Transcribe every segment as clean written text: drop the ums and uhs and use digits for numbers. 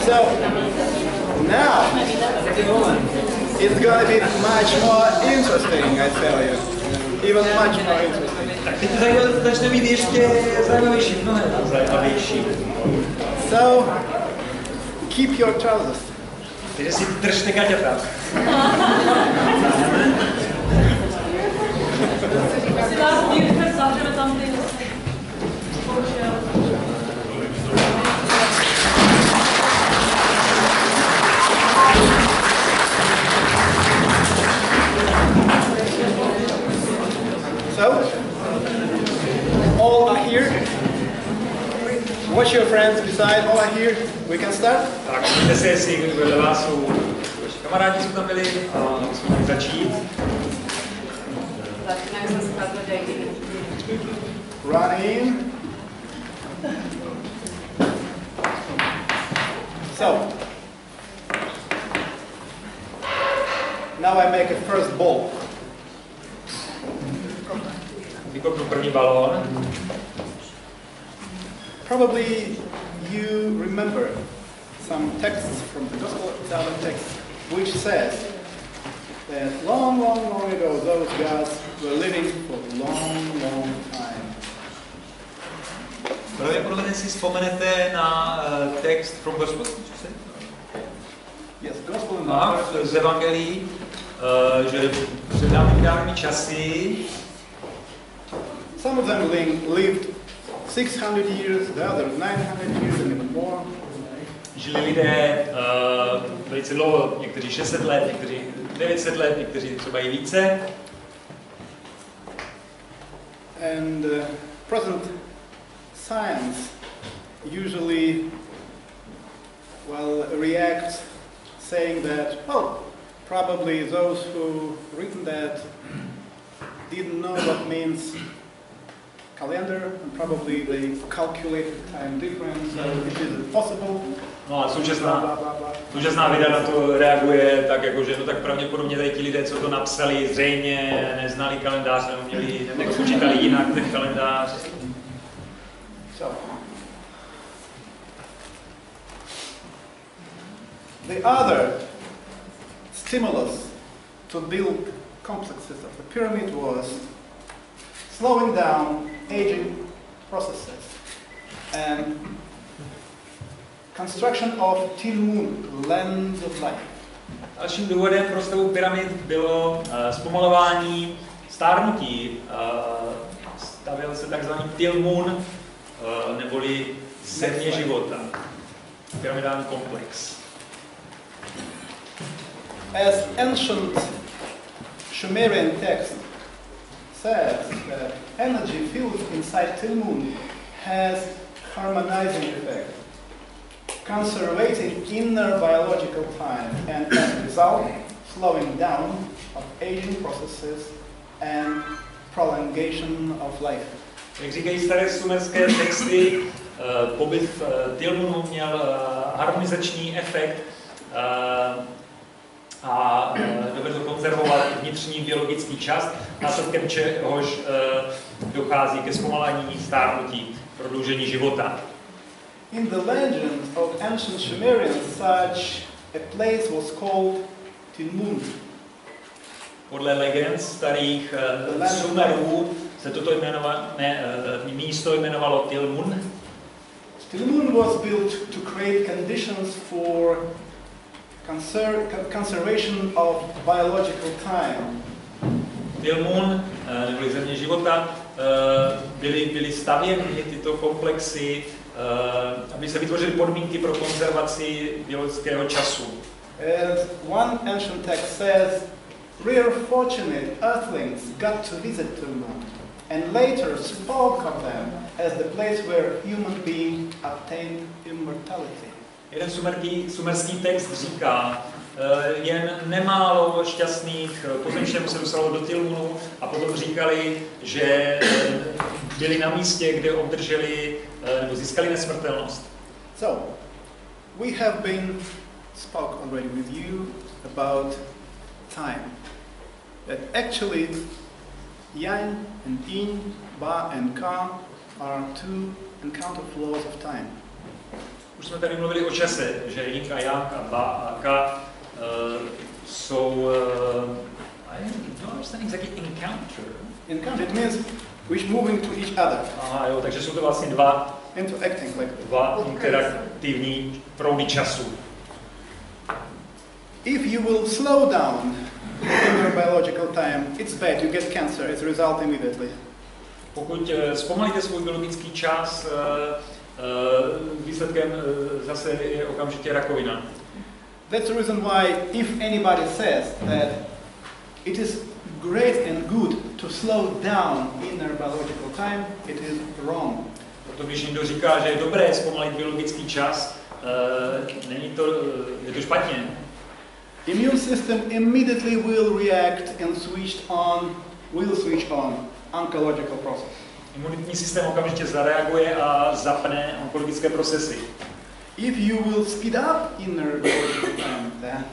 So now it's gonna be much more interesting, I tell you. Even much more interesting. Tak teď to začne být ještě zajímavější, mnohem zajímavější. So keep your trousers. Takže si držte gaťata. Si nás dívka zavřeme tam ty So, all are here. Watch your friends beside, all are here. We can start? Tak, můžete se, jestli vedle vás jsou vaši kamarádi, co tam byli, a musíme začít. Run in. So, now I make a first ball. Vykopnu první balón. Probably you remember some texts from the Gospel of Italian text which says that long, long, long ago those guys were living for a long, long time. Pravděpodobně si vzpomenete na text from Gospel? Yes, Gospel z Evangelií, že před dávnými časy some of them lived 600 years, the others 900 years and even more. Žili lidé velice dlouho, někteří 600 let, někteří 900 let, někteří třeba i více. And present science usually reacts saying that, oh, probably those who written that didn't know what means calendar, and probably they calculated time difference, so it is possible. No a současná věda na to reaguje tak, jako, že no tak pravděpodobně tady ti lidé, co to napsali, zřejmě neznali kalendář, nebo počítali jinak ten kalendář. So, the other stimulus to build complexes of the pyramid was slowing down aging processes and construction of Tilmun, lens of life. Dalším důvodem pro stavu pyramid bylo zpomalování stárnutí. Stavěl se takzvaný Tilmun, neboli země života. Pyramidální komplex. As ancient Sumerian text says that energy filled inside Tilmun has harmonizing effect, conservating inner biological time and as a result slowing down of aging processes and prolongation of life. Jak říkají staré sumerské texty, pobyt v Tilmunu měl harmonizační efekt a dovedl konzervovat vnitřní biologický čas, následkem čehož dochází ke zpomalení, stárnutí, prodloužení života. In the legends of ancient Sumerians, such a place was called Tilmun. Podle legend starých Sumerů se toto místo jmenovalo Tilmun. Tilmun was built to create conditions for conservation of biological time. Tilmun, neboli země života, byly stavěny tyto komplexy, aby se vytvořily podmínky pro konzervaci biologického času. As one ancient text says, rare fortunate earthlings got to visit Tilmun and later spoke of them as the place where human beings obtained immortality. Jeden sumerský text říká, jen nemálo šťastných pozemštěnů se dostalo do Tilmunu a potom říkali, že byli na místě, kde obdrželi nebo získali nesmrtelnost. So, we have been spoke already with you about time. That actually Yang and Yin, Ba and Ka are two encounter laws of time. Už jsme tady mluvili o čase, že Yin a Yang a Ba a Ka jsou, I don't understand exactly encounter. Encounter, it means which moving to each other. Aha, jo, takže jsou to vlastně dva Interacting like interaktivní proudy času. if you will slow down in your biological time, it's bad, you get cancer as a result immediately. Pokud zpomalíte svůj biologický čas, výsledkem zase je okamžitě rakovina. That's the reason why if anybody says that it is great and good to slow down in their biological time, it is wrong. Proto když někdo říká, že je dobré zpomalit biologický čas, je to špatně. Immune system immediately will react and will switch on oncological process. Imunitní systém okamžitě zareaguje a zapne onkologické procesy. If you will speed up inner biological time, then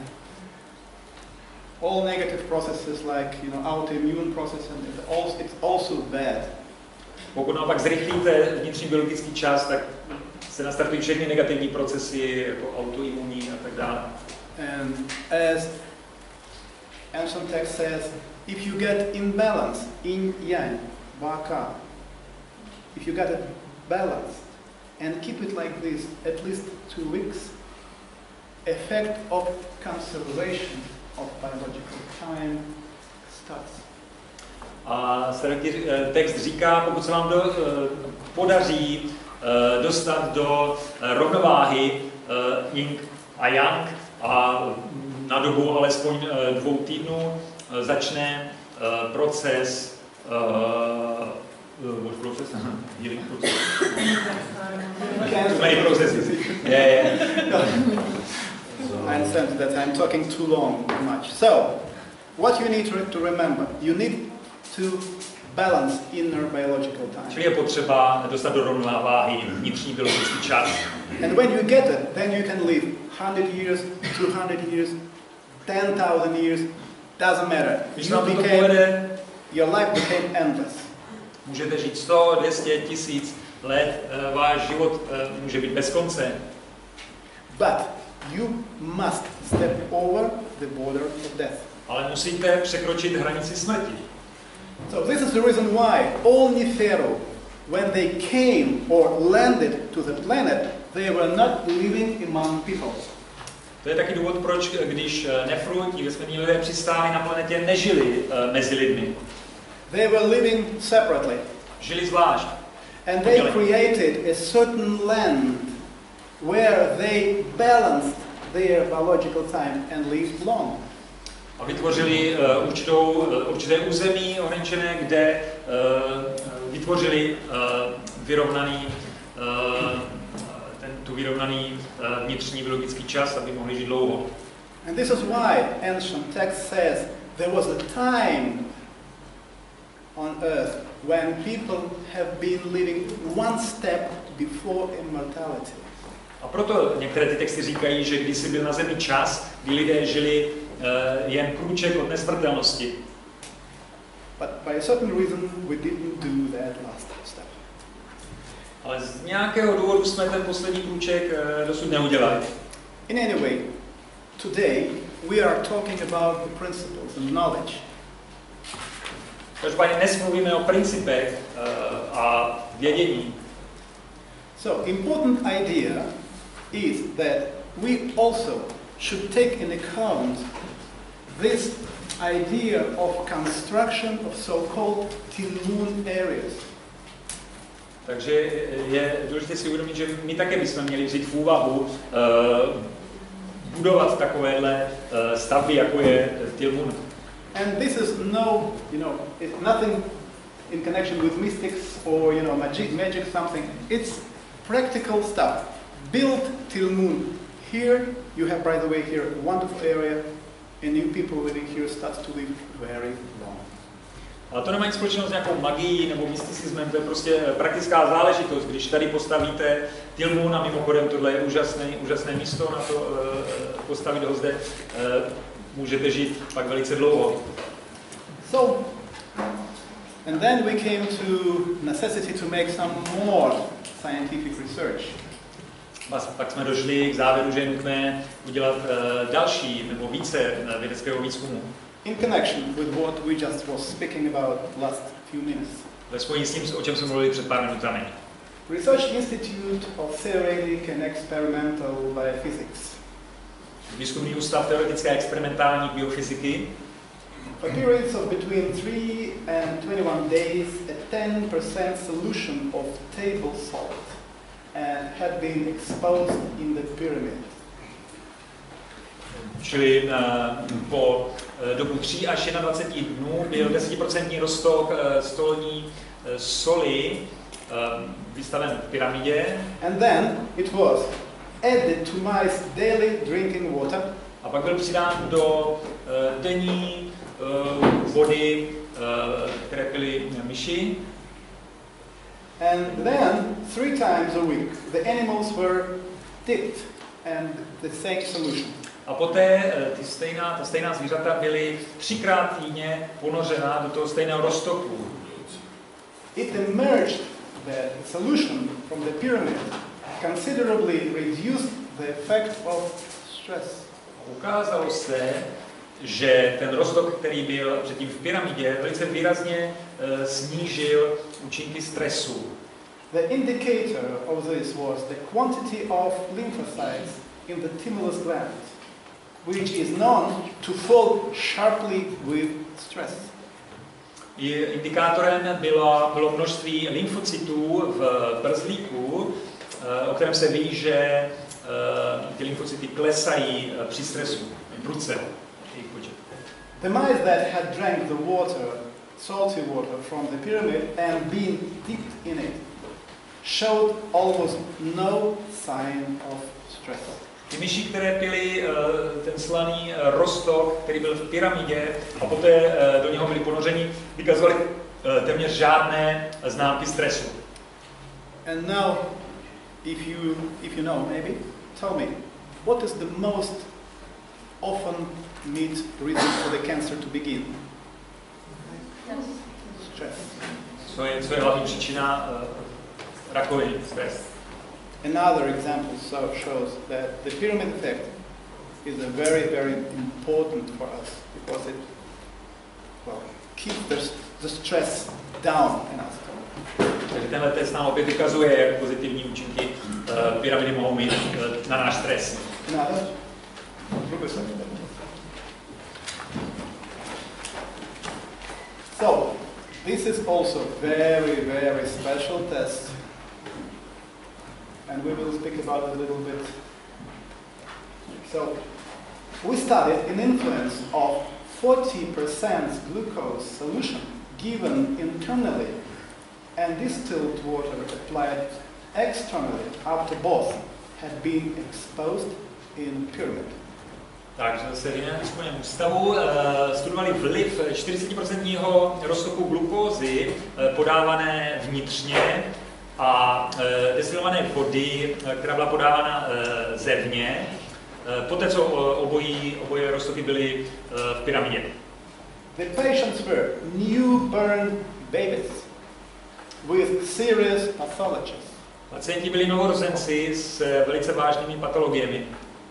all negative processes like autoimmune process and it's also bad. Pokud naopak zrychlíte vnitřní biologický čas, tak se nastartují všechny negativní procesy, jako autoimunní a tak dále. And as ancient text says, if you get imbalance in yang, baka, if you get it balanced and keep it like this at least 2 weeks, effect of conservation of biological time starts. A starý text říká, pokud se vám podaří dostat do rovnováhy Yin a Yang a na dobu alespoň 2 týdnů začne proces healing process. Many processes. Yeah. I understand that I'm talking too long, too much. So, what you need to remember, you need to balance inner biological time. Čili je potřeba dostat do rovnováhy vnitřní biologický čas. And when you get it, then you can live 100 years, 200 years, 10,000 years, doesn't matter. Your life became endless. Můžete žít 100, 200, 1000 let, váš život může být bez konce. But you must step over the border of death. Ale musíte překročit hranici smrti. So this is the reason why all Nephero, when they came or landed to the planet, they were not living among people. To je taky důvod, proč když Nefru, ti vesmírní lidé přistáli na planetě, nežili mezi lidmi. They were living separately. Žili zvlášť. And they created a certain land where they balanced their biological time and lived long. A vytvořili určité území ohraničené, kde vytvořili vyrovnaný vnitřní biologický čas, aby mohli žít dlouho. And this is why ancient text says there was a time on earth when people have been living one step before immortality. A proto některé ty texty říkají, že kdysi byl na zemi čas, kdy lidé žili jen krůček od nesmrtelnosti. But by a certain reason we didn't do that last step. Ale z nějakého důvodu jsme ten poslední krůček dosud neudělali. In any way, today we are talking about the principles and knowledge. Každopádně dnes mluvíme o principech a vědění. So, important idea is that we also should take in account this idea of construction of so-called Tilmun areas. Takže je důležité si uvědomit, že my také bychom měli vzít v úvahu budovat takovéhle stavby, jako je Tilmun. And this is it's nothing in connection with mystics or magic something. It's practical stuff. Build Tilmun. Here you have, by the way, here a wonderful area, and new people living here start to live very long. Ale to nemá nic společného s nějakou magií nebo mysticismem, to je prostě praktická záležitost. Když tady postavíte Tilmun, a mimochodem tohle je úžasné místo na to postavit ho zde, můžete žít pak velice dlouho. So, and then we came to necessity to make some more scientific research. Pak jsme došli k závěru, že je nutné udělat další nebo více vědeckého výzkumu. In connection with what we just was speaking about last few minutes. Ve spojení s tím, o čem jsme mluvili před pár minutami. Research Institute of Theoretic and Experimental Biophysics. Výzkumný ústav teoretické a experimentální biofyziky. For periods of between 3 and 21 days, a 10% solution of table salt had been exposed in the pyramid. Čili po dobu 3 až 21 dnů byl 10% roztok stolní soli vystaven v pyramidě. And then it was added to mice daily drinking water. A pak byl přidán do denní vody, které pili myši. And then 3 times a week the animals were dipped and the same solution. A poté ta stejná zvířata byly 3krát týdně ponořena do toho stejného roztoku. It emerged that the solution from the pyramid considerably reduced the effect of stress. Ukázalo se, že ten roztok, který byl předtím v pyramidě, velice výrazně snížil účinky stresu. The indicator of this was the quantity of lymphocytes in the thymus gland, which is known to fall sharply with stress. Indikátorem bylo množství lymfocytů v brzlíku, o kterém se ví, že ty lymfocyty klesají při stresu, prudce. The mice that had drank the water, salty water from the pyramid and been dipped in it, showed almost no sign of stress. Ty myši, které pili ten slaný roztok, který byl v pyramidě, a poté do něho byli ponořeni, vykazovaly téměř žádné známky stresu. And now, if you know, maybe, tell me, what is the most often met reason for the cancer to begin? Stress. Co je hlavní příčina rakoviny? Stres. Another example shows that the pyramid effect is a very, very important for us because it, well, keeps the stress down in us. Takže tenhle test nám opět vykazuje, jak pozitivní účinky pyramidy mohou mít na náš stres. Another? So, this is also very, very special test. And we will speak about it a little bit. So, we studied an influence of 40% glucose solution given internally and distilled water applied externally after both had been exposed in pyramid. Takže se v jiném výzkumném ústavu studovali vliv 40% roztoku glukózy podávané vnitřně a destilované vody, která byla podávána zevně, poté co oboje roztoky byly v pyramidě. The patients were newborn babies with serious pathologies. Pacienti byli novorozenci s velice vážnými patologiemi.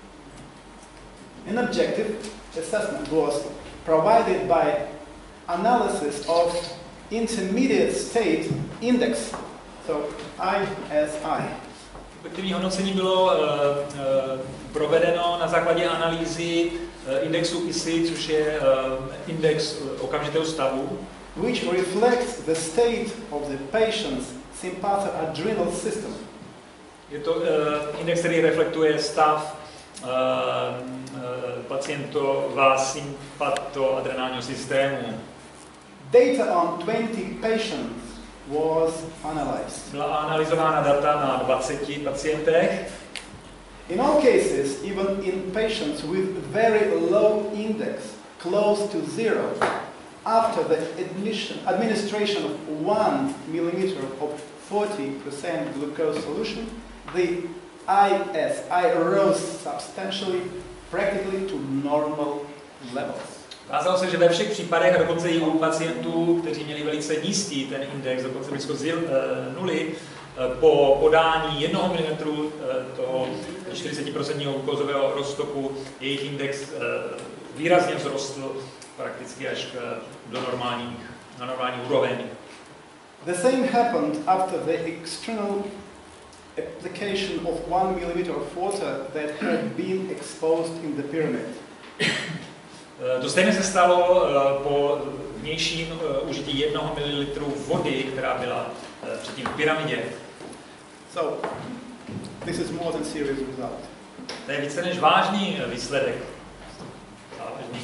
An objective assessment was provided by analysis of intermediate state index, so ISI. Objektivní hodnocení bylo provedeno na základě analýzy indexu ISI, což je index okamžitého stavu, which reflects the state of the patient's sympathoadrenal system. Je to index, který reflektuje stav pacientova sympatoadrenálního systému. Data on 20 patients was analyzed. Byla analyzována data na 20 pacientech. In all cases, even in patients with very low index, close to zero, after the administration of 1 millimeter of 40% glucose solution, the ISI rose substantially, practically to normal levels. Ukázalo se, že ve všech případech, a dokonce i u pacientů, kteří měli velice nízký ten index, dokonce blízko nuly, po podání 1 mm toho 40% glukózového roztoku jejich index výrazně vzrostl prakticky až na normální úroveň. The same happened after the external application of 1 mm of water that had been exposed in the pyramid. To stejně se stalo po vnějším užití 1 ml vody, která byla předtím v pyramidě. So, this is more than serious result. To je více než vážný výsledek. Závažný.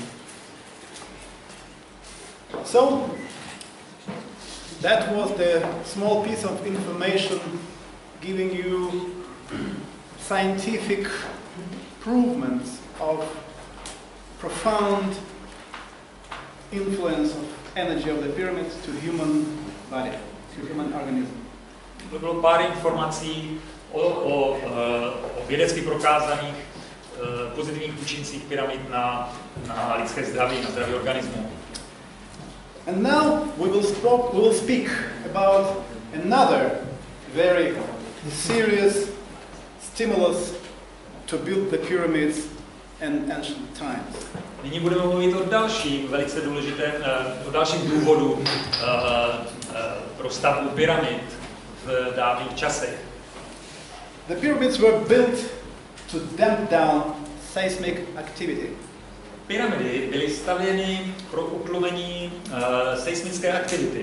So, that was the small piece of information giving you scientific provements of profound influence of energy of the pyramids to human body, to human organism. To bylo pár informací o vědecky prokázaných pozitivních účincích pyramid na lidské zdraví, na zdraví organismu. And now we will speak about another very serious stimulus to build the pyramids in ancient times. Nyní budeme mluvit o dalším velice důležitém, o dalším důvodu pro stavbu pyramid v dávných časech. The pyramids were built to damp down seismic activity. Pyramidy byly stavěny pro utlumení seismické aktivity.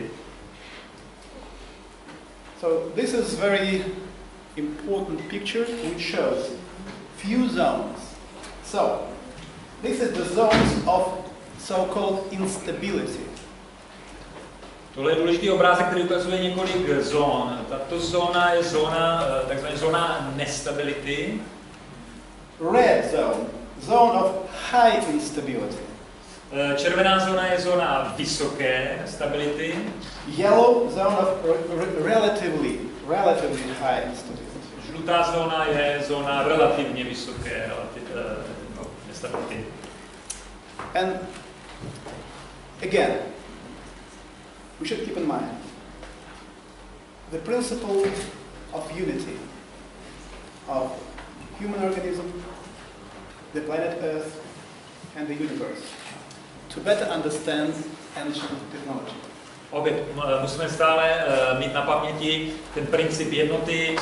So this is very important picture which shows few zones. So this is the zones of so-called instability. Tohle je důležitý obrázek, který ukazuje několik zón. Tato zóna je takzvaná zóna nestability. Red zone, zone of high instability. Červená zóna je zóna vysoké stability. Yellow zone of relatively high instability. Žlutá zóna je zóna relativně vysoké nestability. And again, we should keep in mind the principle of unity of human organism, the planet Earth, and the universe to better understand ancient technology. Opět musíme stále mít na paměti ten princip jednoty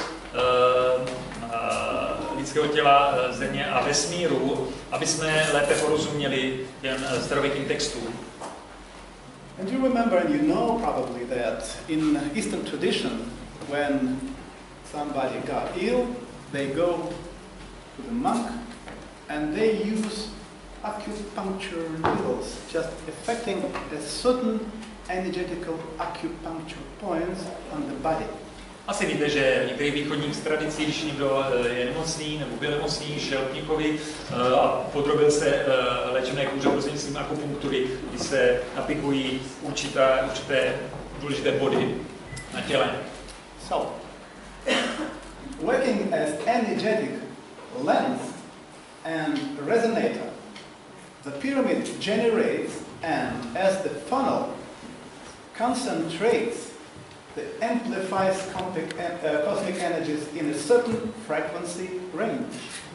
lidského těla, země a vesmíru, aby jsme lépe porozuměli těm starověkým textům. And you remember and you know probably that in Eastern tradition, when somebody got ill, they go to the monk and they use acupuncture needles, just affecting a certain energetical acupuncture points on the body. Asi víte, že v některých východních tradicích, když někdo je nemocný nebo byl nemocný, šel k mnichovi a podrobil se léčebné kůře prostřednictvím akupunktury, kdy se apikují určité důležité body na těle. So, working as energetic lens and resonator, the pyramid generates and as the funnel concentrates the amplifies cosmic energies in a certain frequency range.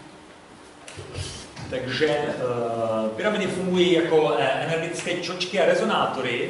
Takže pyramidy fungují jako energetické čočky a rezonátory,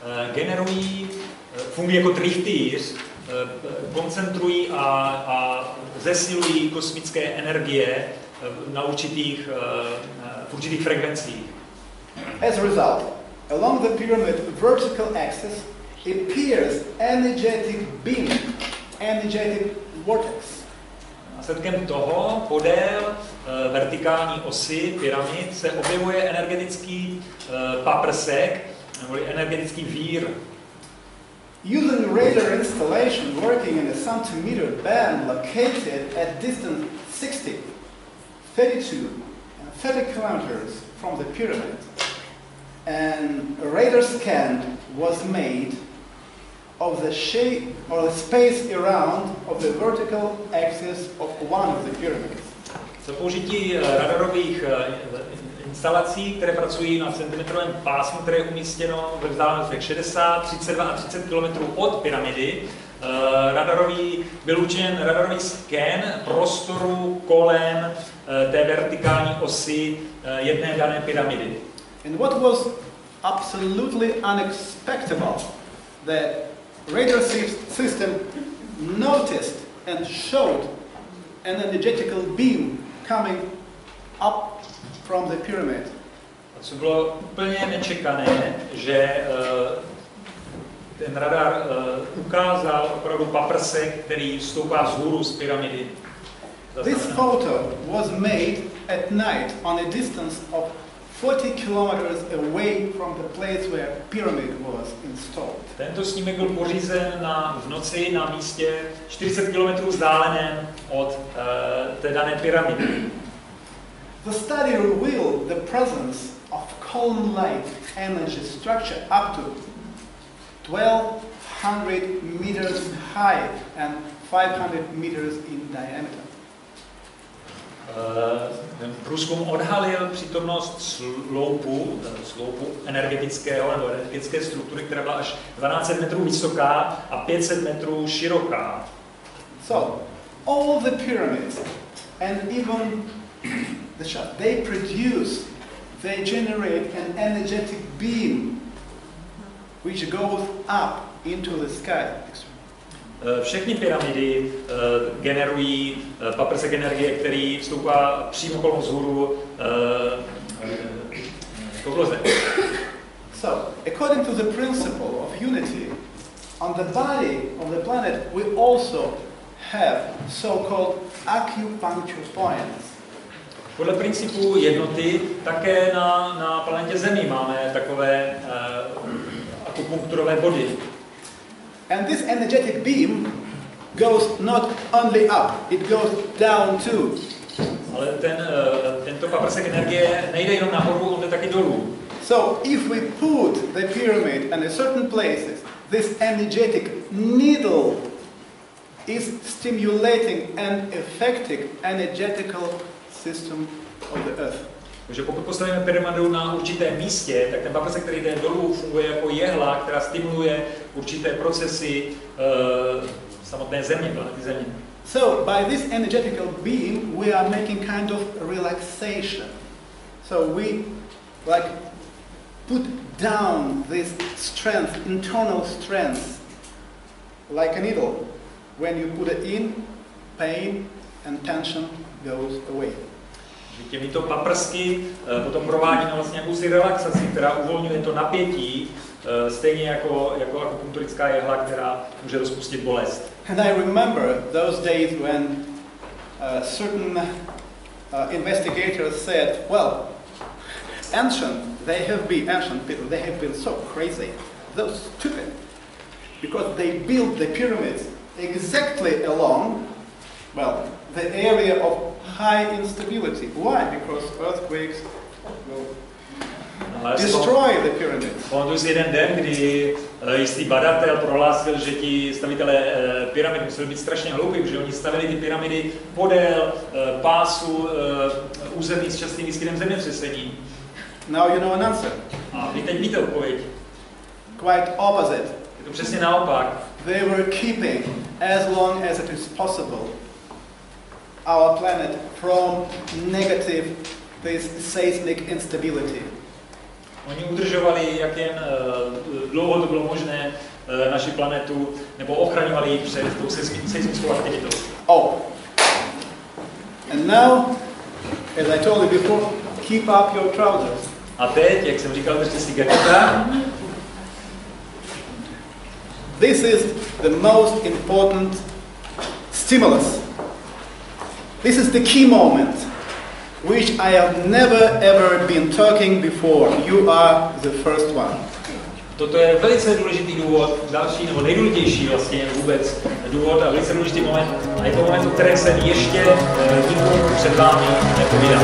fungují jako trichtýř, koncentrují a zesilují kosmické energie na určitých frekvencích. As a result, along the pyramid vertical axis appears energetic beam, energetic vortex. Následkem toho podél vertikální osy pyramid se objevuje energetický paprsek, nebo energetický vír. Using radar installation working in a centimeter band located at distance 60, 32, and 30 kilometers from the pyramid, and a radar scan was made of the shape or the space around of the vertical axis of one of the pyramids. Za použití radarových instalací, které pracují na centimetrovém pásmu, které je umístěno ve vzdálenostech 60, 32 a 30 km od pyramidy, byl učiněn radarový skén prostoru kolem té vertikální osy jedné dané pyramidy. And what was absolutely unexpected, the radar system noticed and showed an energetical beam coming up from the pyramid. A co bylo úplně nečekané, že ten radar ukázal opravdu paprsek, který stoupá vzhůru z pyramidy. This photo was made at night on a distance of 40 kilometers away from the place where pyramid was installed. Tento snímek byl pořízen v noci na místě 40 km vzdáleném od té dané pyramidy. The study revealed the presence of column light energy structure up to 1200 meters high and 500 meters in diameter. Průzkum odhalil přítomnost sloupu energetického nebo energetické struktury, která byla až 1200 metrů vysoká a 500 metrů široká. So, all the pyramids and even the shaft, they generate an energetic beam which goes up into the sky. Všechny pyramidy generují paprsek energie, který vstoupá přímo kolem vzhůru So, according to the principle of unity, on the body of the planet we also have so-called acupuncture points. Podle principu jednoty také na planetě Zemi máme takové akupunkturové body. And this energetic beam goes not only up, it goes down too. Ale tento paprsek energie nejde jenom nahoru, on jde taky dolů. So if we put the pyramid in a certain places, this energetic needle is stimulating an effective energetical system of the earth. Takže pokud postavíme pyramidu na určitém místě, tak ten paprsek, který jde dolů, funguje jako jehla, která stimuluje určité procesy samotné země, planety Země. So by this energetical beam, we are making kind of relaxation. So we like put down this strength, internal strength, like a needle. When you put it in, pain and tension goes away. Těmito paprsky potom provádíme vlastně jakousi relaxaci, která uvolňuje to napětí, stejně jako akupunkturická jehla, která může rozpustit bolest. And I remember those days when certain investigators said, well, ancient people, they have been so crazy, so stupid, because they built the pyramids exactly along, well, the area of high instability. Why? Because earthquakes will destroy the pyramids. Pamatuju si jeden den, kdy jistý badatel prohlásil, že ti stavitelé pyramid museli být strašně hloupí, protože oni stavili ty pyramidy podél pásu území s častým výskytem zemětřesení. Now you know an answer. A vy teď víte odpověď. Quite opposite. Je to přesně naopak. They were keeping, as long as it is possible, our planet from negative, this seismic instability. Oni udržovali, jak jen dlouho to bylo možné, naši planetu, nebo ochraňovali ji před tou seismickou aktivitou. Oh, and now, as I told you before, keep up your trousers. A teď, jak jsem říkal, držte si gaťata. This is the most important stimulus. This is the key moment, which I have never ever been talking before. You are the first one. Toto je velice důležitý důvod, další nebo nejdůležitější vlastně vůbec důvod a velice důležitý moment. A je to moment, o kterém jsem ještě nikomu před vámi nepovídal.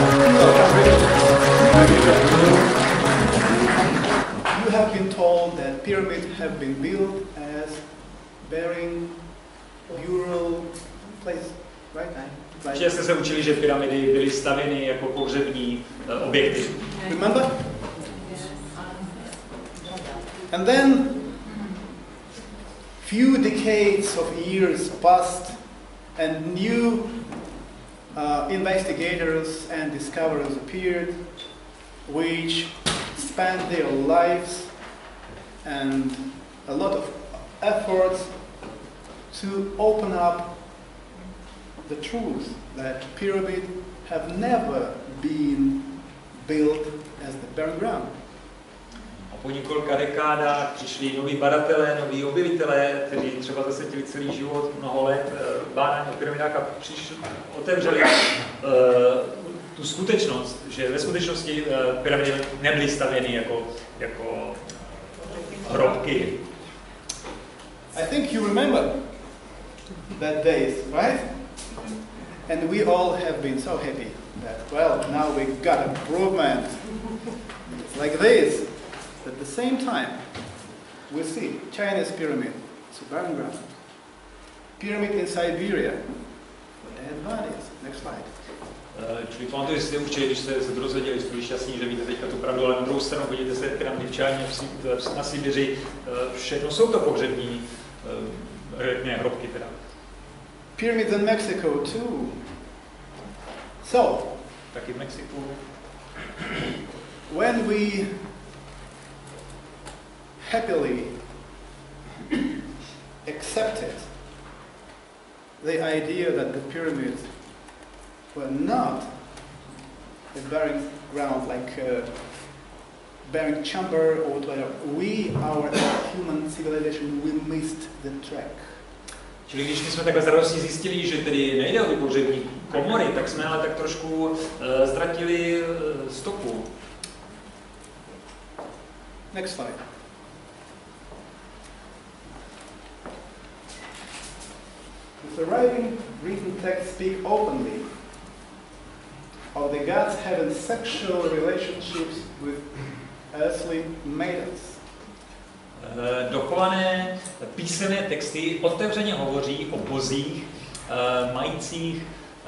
You have been told that pyramids have been built as burying burial place, right? Ještě jste se učili, že pyramidy byly stavěny jako pohřební objekty. Remember? And then few decades of years passed and new investigators and discoverers appeared, which spent their lives and a lot of efforts to open up the truth that pyramids have never been built as the burial ground. A po několika dekádách přišli noví badatelé, noví objevitelé, kteří třeba zasvětili celý život, mnoho let bádání o pyramidách a otevřeli tu skutečnost, že ve skutečnosti pyramidy nebyly stavěny jako hrobky. I think you remember that days, right? And we all have been so happy that, well, now we got improvement. It's like this. At the same time, we see Chinese pyramid, Subarn ground, pyramid in Siberia, dead bodies. Next slide. Čili pamatuju si určitě, když jste se to dozvěděli, jste byli šťastní, že víte teďka tu pravdu, ale na druhou stranu podívejte se pyramidy v Číně, na Sibiři, všechno jsou to pohřební hrobky teda. Pyramids in Mexico too. So, Taky v Mexiku. when we happily accepted the idea that the pyramids were not a burying ground like a burying chamber or whatever, our human civilization, we missed the track. Čili když jsme takhle z radosti zjistili, že tedy nejde o ty pohřební komory, tak jsme ale tak trošku ztratili stopu. Next slide. The surviving written texts speak openly of the gods having sexual relationships with earthly maidens. Dochované písemné texty otevřeně hovoří o bozích, majících,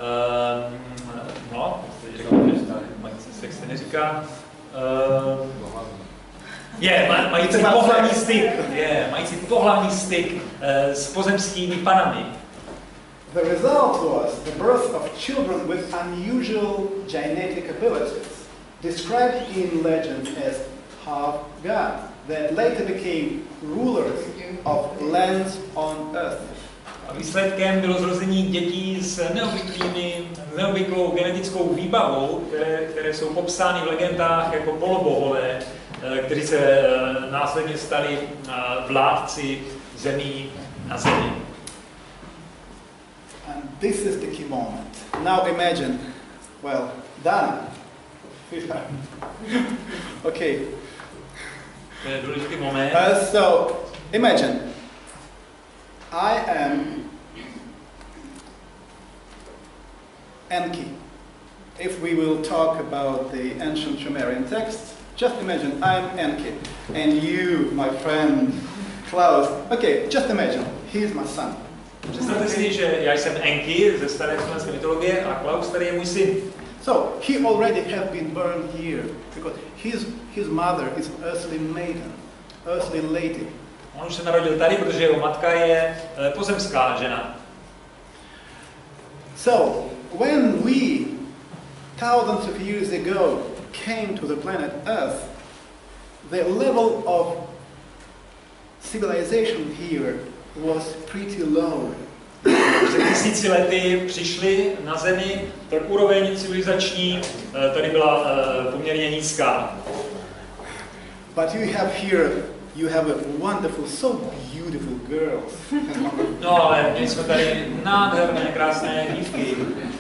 mající sex se neříká, mající pohlavní styk s pozemskými panami. The result was the birth of children with unusual genetic abilities, described in legend as half-gods, that later became rulers of lands on earth. A výsledkem bylo zrození dětí s neobvyklou genetickou výbavou, které jsou popsány v legendách jako polobohové, kteří se následně stali vládci zemí na zemi. And this is the key moment. Now imagine, well, Dana. Okay. To je důležitý moment. So, imagine, I am Enki. If we will talk about the ancient Sumerian texts, just imagine I'm Enki, and you, my friend Klaus. Okay, just imagine, he's my son. Představte si, že já jsem Enki ze staré slovenské mytologie a Klaus tady je můj syn. So he already have been burned here because his mother is earthly maiden, earthly lady. On už se narodil tady, protože jeho matka je pozemská žena. So when we thousands of years ago came to the planet Earth, the level of civilization here was pretty low. Před 1000 lety přišli na Zemi, tak úroveň civilizační tady byla poměrně nízká. But you have a wonderful, so beautiful girls. No ale měli jsme tady nádherné, krásné dívky.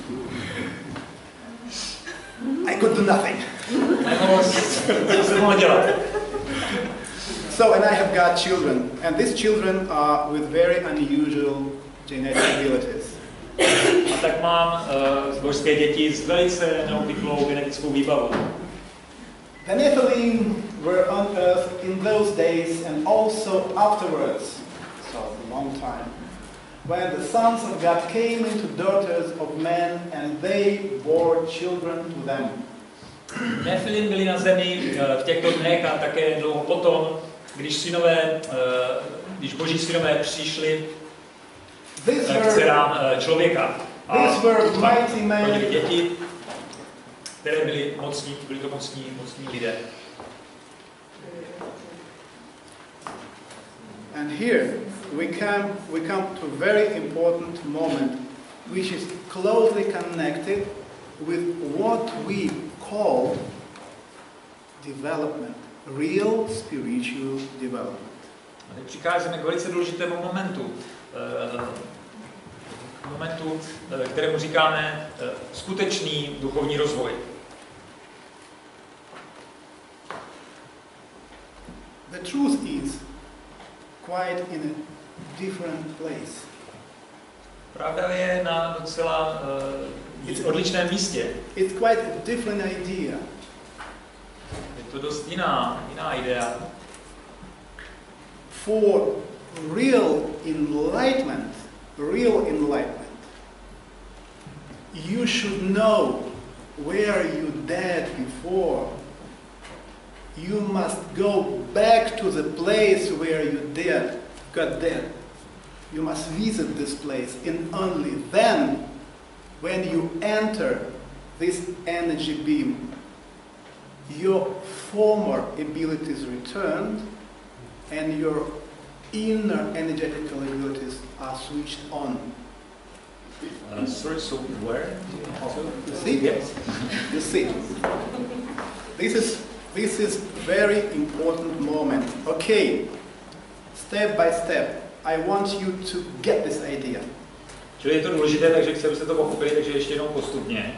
I could do nothing. Nemohl se mohl dělat. So, and I have got children, and these children are with very unusual genetic abilities. A tak mám božské děti s velice neobvyklou genetickou výbavou. The Nephilim were on earth in those days and also afterwards, so a long time, when the sons of God came into daughters of men and they bore children to them. Nephilim byli na Zemi v těchto dnech a také dlouho potom, když synové když boží synové přišli these k were, dcerám člověka a these were mighty men. rodili děti, které byly mocní, byli to mocní lidé. And here we come to a very important moment, which is closely connected with what we call development, real spiritual development. A teď přicházíme k velice důležitému momentu, kterému říkáme skutečný duchovní rozvoj. The truth is quite in a different place. Pravda je na docela odlišném místě. It's quite a different idea. Je to dost jiná idea. For real enlightenment, you should know where you dead before. You must go back to the place where you got dead. You must visit this place, and only then, when you enter this energy beam, your former abilities returned, and your inner energetical abilities are switched on. Sorry, so where? You see? Yes. You see? This is very important moment. Okay, step by step. I want you to get this idea. Čili je to důležité, takže chci, abyste to pochopili, takže ještě jednou postupně.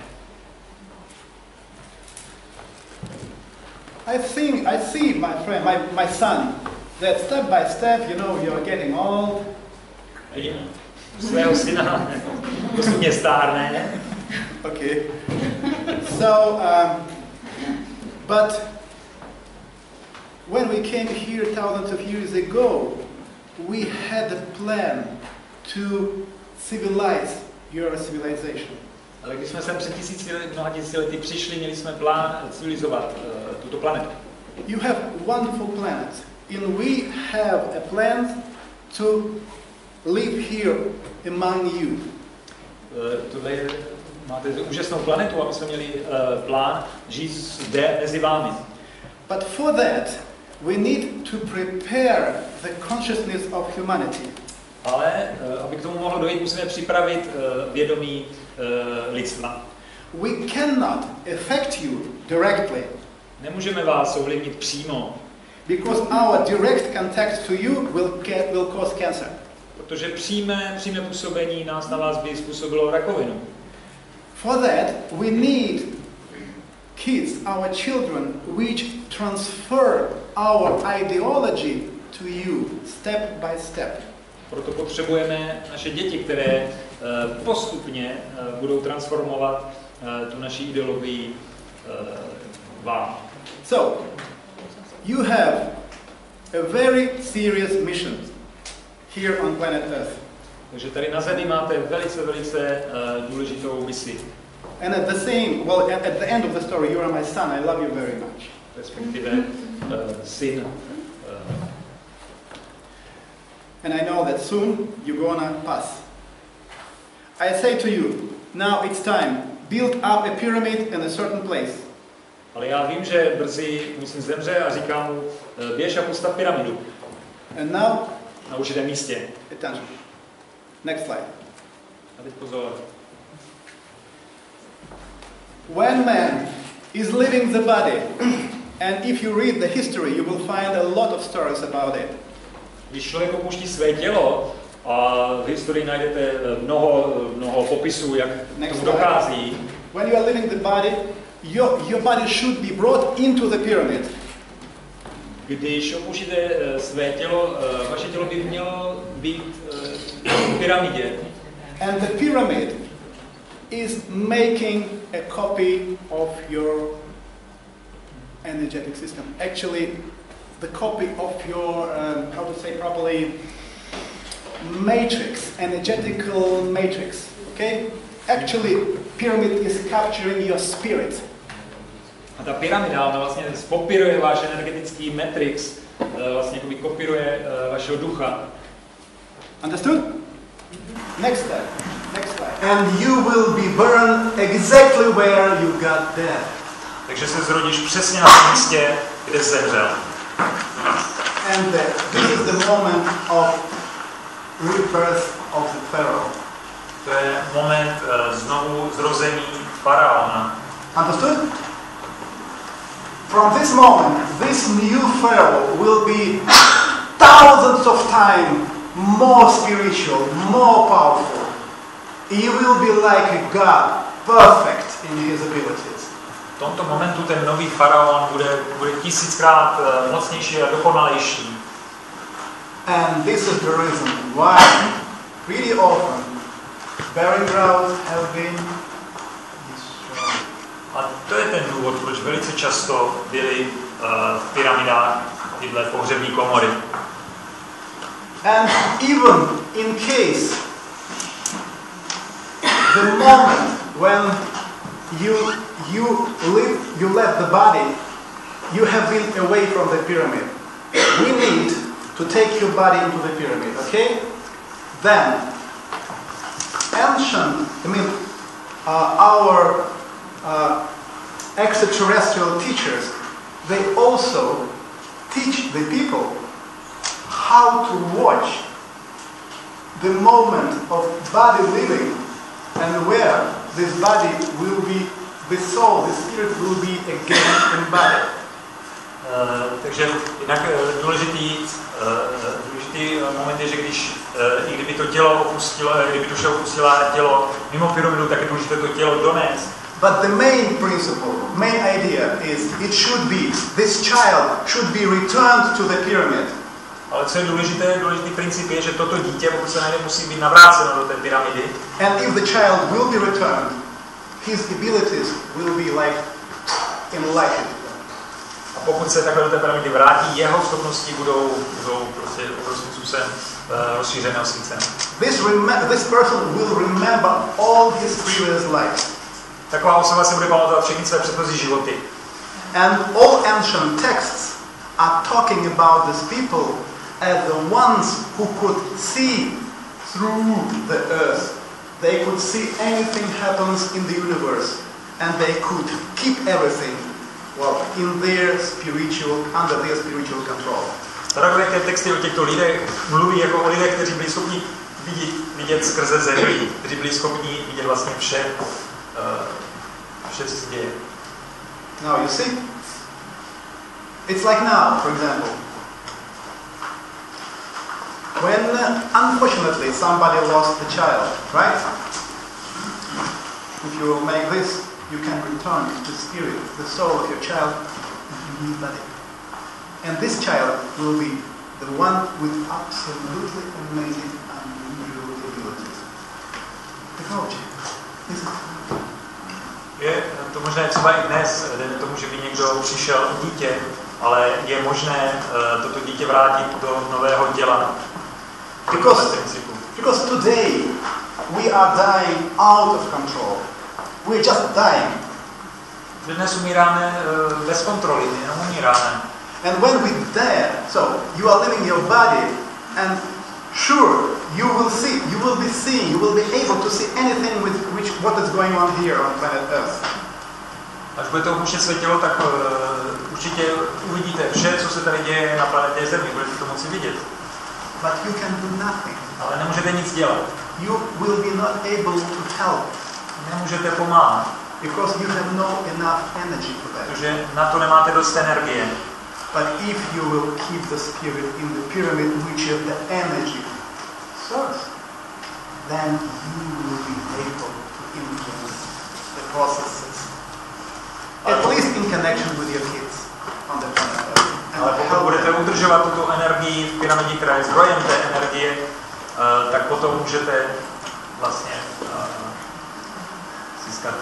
I see, my friend, my son, that step by step, you know, you're getting old. Svého syna postupně stárne. Okay. So, but when we came here thousands of years ago, we had a plan to civilize your civilization. Ale když jsme sem před mnoha tisíci lety přišli, měli jsme plán civilizovat tuto planetu. You have a wonderful planet, and we have a plan to live here among you. Máte úžasnou planetu a my jsme měli plán žít zde mezi vámi. But for that, we need to prepare the consciousness of humanity. Ale aby k tomu mohlo dojít, musíme připravit vědomí lidstva. We cannot affect you directly. Nemůžeme vás ovlivnit přímo, Because our direct contact to you will cause cancer. protože přímé působení nás na vás by způsobilo rakovinu. For that, we need kids, our children, which transfer our ideology to you step by step. Proto potřebujeme naše děti, které postupně budou transformovat tu naši ideologii vám. So, you have a very serious mission here on planet Earth. Takže tady na Zemi máte velice důležitou misi. And at the end of the story, you are my son, I love you very much. Respektive syn. And I know that soon you're gonna pass. I say to you, now it's time, build up a pyramid in a certain place. Ale já vím, že brzy musím zemře a říkám mu, běž a postav pyramidu. And now, Na určitém místě. attention. Next slide. A teď pozor. When man is leaving the body, and if you read the history, you will find a lot of stories about it. Když člověk opouští své tělo, a v historii najdete mnoho popisů, jak k tomu dochází. When you are leaving the body, your body should be brought into the pyramid. Když opouštíte své tělo, vaše tělo by mělo být v pyramidě. And the pyramid is making a copy of your energetic system. Actually, the copy of your, how to say properly, matrix, energetical matrix. Okay? Actually, pyramid is capturing your spirit. A ta pyramida, ona vlastně spopiruje váš energetický matrix, vlastně jakoby kopíruje vašeho ducha. Understood? Next step. Next slide. And you will be burned exactly where you got dead. Takže se zrodíš přesně na tom místě, kde zemřel. And this is the moment of rebirth of the Pharaoh. To je moment znovu zrození faraona. Understood? From this moment, this new Pharaoh will be thousands of times more spiritual, more powerful. He will be like a God, perfect in his abilities. V tomto momentu ten nový faraon bude tisíckrát mocnější a dokonalejší. And this is the reason why pretty often burying grounds have been destroyed. A to je ten důvod, proč velice často byly v pyramidách tyhle pohřební komory. And even in case the moment when you left the body, you have been away from the pyramid. We need to take your body into the pyramid, okay? Then, our extraterrestrial teachers, they also teach the people how to watch the moment of body living and where this body will be, the soul, the spirit will be again in body. Takže jinak důležitý moment je, že i kdyby to tělo opustilo, kdyby duše opustila tělo mimo pyramidu, tak je důležité to tělo donést. But the main principle, main idea is this child should be returned to the pyramid. Ale co je důležitý princip je, že toto dítě, pokud se najde, musí být navráceno do té pyramidy. And if the child will be returned, his abilities will be like enlightened. A pokud se takhle do té pyramidy vrátí, jeho schopnosti budou prostě obrovským způsobem rozšířené a osvícené. This person will remember all his previous lives. Taková osoba si bude pamatovat všechny své předchozí životy. And all ancient texts are talking about these people as the ones who could see through the earth. They could see anything happens in the universe, and they could keep everything under their spiritual control. Starověké texty o těchto lidech mluví jako o lidech, kteří byli schopni vidět skrze zemi, kteří byli schopni vidět vlastně vše, co se děje. Now you see, it's like now, for example, when unfortunately somebody lost the child, right? If you make this, you can return the spirit, the soul of your child into your body. And this child will be the one with absolutely amazing and unusual abilities. Technology. Je to možné třeba i dnes, dejme tomu, že by někdo přišel o dítě, ale je možné toto dítě vrátit do nového těla. Because today we are dying out of control. We are just dying. Dnes umíráme bez kontroly, jenom umíráme. And when we die, so you are living your body, and sure you will be able to see anything what is going on here on planet Earth. Až budete opuštět své tělo, tak určitě uvidíte vše, co se tady děje na planetě Zemi, budete to moci vidět. But you can do nothing. Ale nemůžete nic dělat. You will be not able to help. Nemůžete pomáhat. Because you have no enough energy for that. Protože na to nemáte dost energie. But if you will keep the spirit in the pyramid, which is the energy source, then you will be able to influence the processes. At least in connection with your kids on the planet Earth. Ale pokud budete udržovat tuto energii v pyramidě, která je zdrojem té energie, tak potom můžete vlastně získat.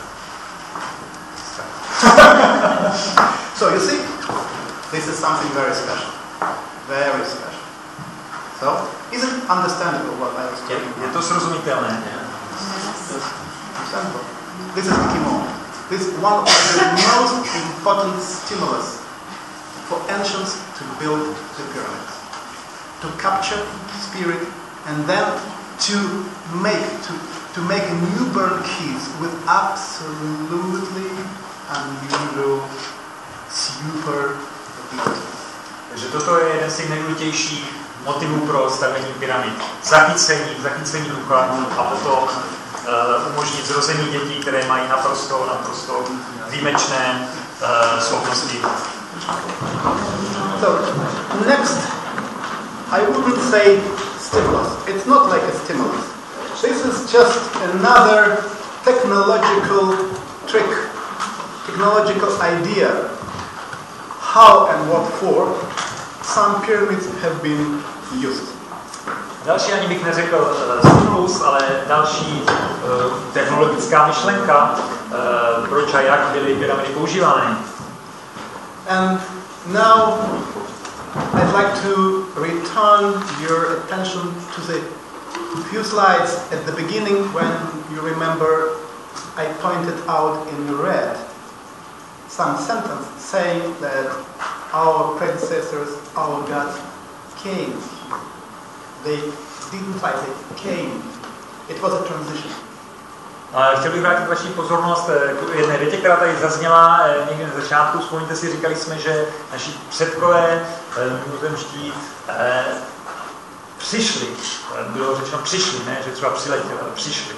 So you see, this is something very special. Very special. So, is it understandable what I was talking about? Je to srozumitelné? Understandable. This is the key moment. This is one of the most important stimulus for ancients to build the pyramids, to capture spirit, and then to make a newborn kids with absolutely unusual, super abilities. Takže toto je jeden z těch nejdůležitějších motivů pro stavění pyramid. Zachycení ducha a potom umožnit zrození dětí, které mají naprosto výjimečné schopnosti. So, next, I wouldn't say stimulus. It's not like a stimulus. This is just another technological trick, technological idea how and what for some pyramids have been used. Další ani bych neřekl stimulus, ale další technologická myšlenka, proč a jak byly pyramidy používány. And now I'd like to return your attention to the few slides at the beginning when you remember I pointed out in red some sentence saying that our predecessors, our gods came. They didn't fly, they came. It was a transition. Chtěl bych vrátit vaši pozornost k jedné větě, která tady zazněla někdy na začátku. Vzpomeňte si, říkali jsme, že naši předkové mimozemští přišli. Bylo řečeno přišli, ne, že třeba přiletěli, ale přišli.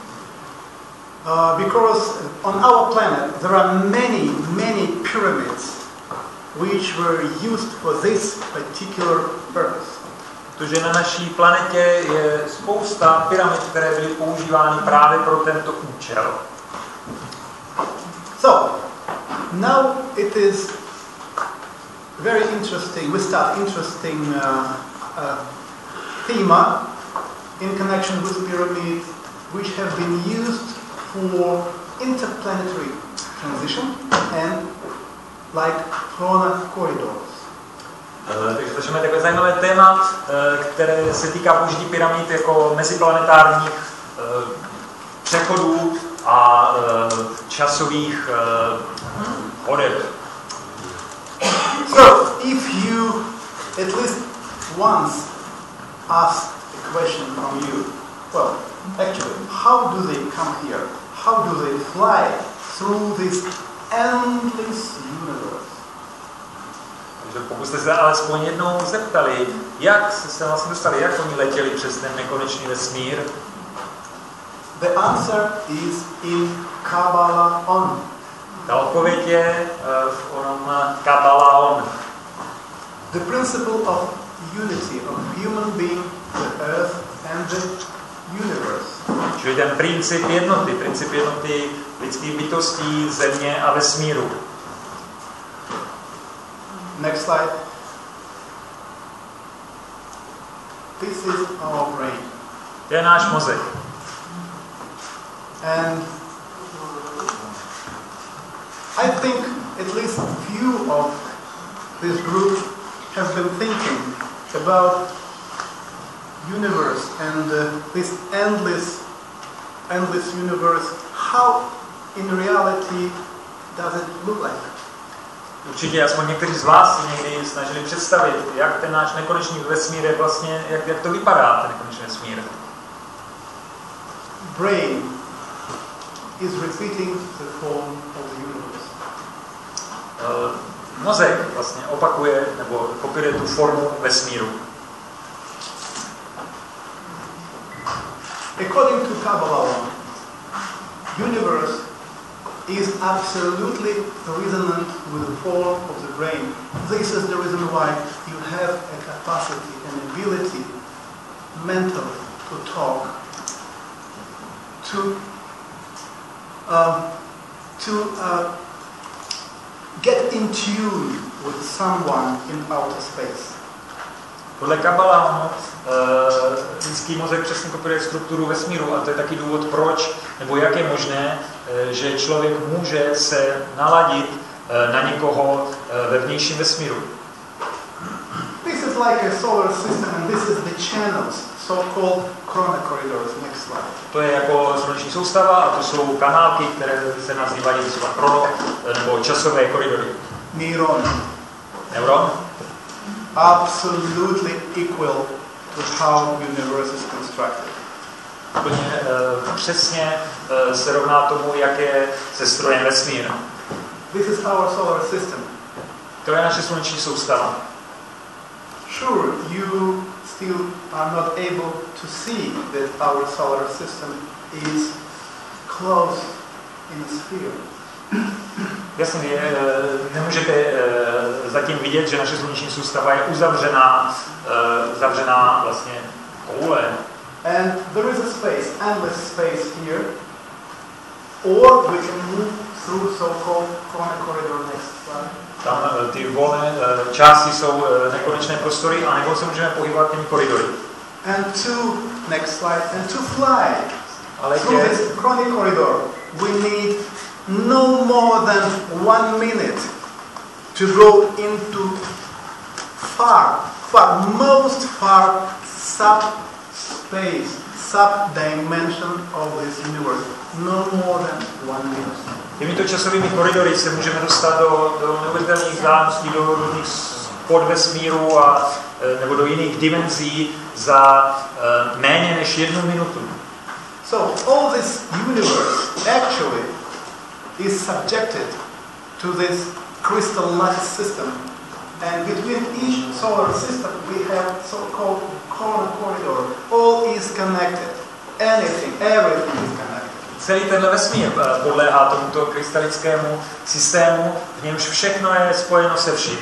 Because on our planet there are many pyramids which were used for this particular purpose. Protože na naší planetě je spousta pyramid, které byly používány právě pro tento účel. So, now it is very interesting, we start interesting theme in connection with pyramids which have been used for interplanetary transition and like chrono corridors. Takže začneme takové zajímavé téma, které se týká použití pyramid jako meziplanetárních přechodů a časových hodeb. So, if you at least once asked a question from you, well, actually, how do they come here? How do they fly through this endless universe? Takže pokud jste se alespoň jednou zeptali, jak se vlastně dostali, jak oni letěli přes ten nekonečný vesmír, the answer is in Kabbalah. ta odpověď je v onom Kabalaon. The principle of unity of human being, the earth and the universe. Čili ten princip jednoty lidských bytostí, země a vesmíru. Next slide. This is our brain. To je náš mozek. And I think at least a few of this group have been thinking about universe and this endless universe. How in reality does it look like? Určitě, aspoň někteří z vás se někdy snažili představit, jak ten náš nekonečný vesmír je vlastně, jak to vypadá, ten nekonečný vesmír. Brain is repeating the form of the universe. Mozek vlastně opakuje nebo kopíruje tu formu vesmíru. According to Kabbalah, universe is absolutely resonant with the form of the brain. This is the reason why you have a capacity, an ability mentally to talk, to get in tune with someone in outer space. Podle Kabbalah lidský mozek přesně kopíruje strukturu vesmíru a to je taky důvod, proč nebo jak je možné, že člověk může se naladit na někoho ve vnějším vesmíru. This is like a solar system and this is the channels, so-called chrono corridors. Next slide. To je jako sluneční soustava a to jsou kanálky, které se nazývají třeba chrono nebo časové koridory. neuron, absolutely equal to how universe is constructed. úplně přesně se rovná tomu, jak je sestrojen vesmír. This is our solar system. To je naše sluneční soustava. Sure, you still are not able to see that our solar system is closed in a sphere. Jasně, nemůžete zatím vidět, že naše sluneční soustava je uzavřená vlastně koule. And there is a space, endless space here, or we can move through so-called corner corridor next slide. Tam ty volné části jsou nekonečné prostory, a nebo se můžeme pohybovat těmi koridory. And next slide, and to fly Ale through this chronic corridor, we need no more than 1 minute to go into most far subspace, subdimension of this universe. No more than 1 minute. Těmito časovými koridory se můžeme dostat do neuvěřitelných vzdáleností, do různých podvesmírů nebo do jiných dimenzí za méně než 1 minutu. So all this universe actually is subjected to this crystallized system, and between each solar system we have so-called corner corridor. All is connected. Everything is connected. Celý tenhle vesmír podléhá tomuto krystalickému systému, v němž všechno je spojeno se vším.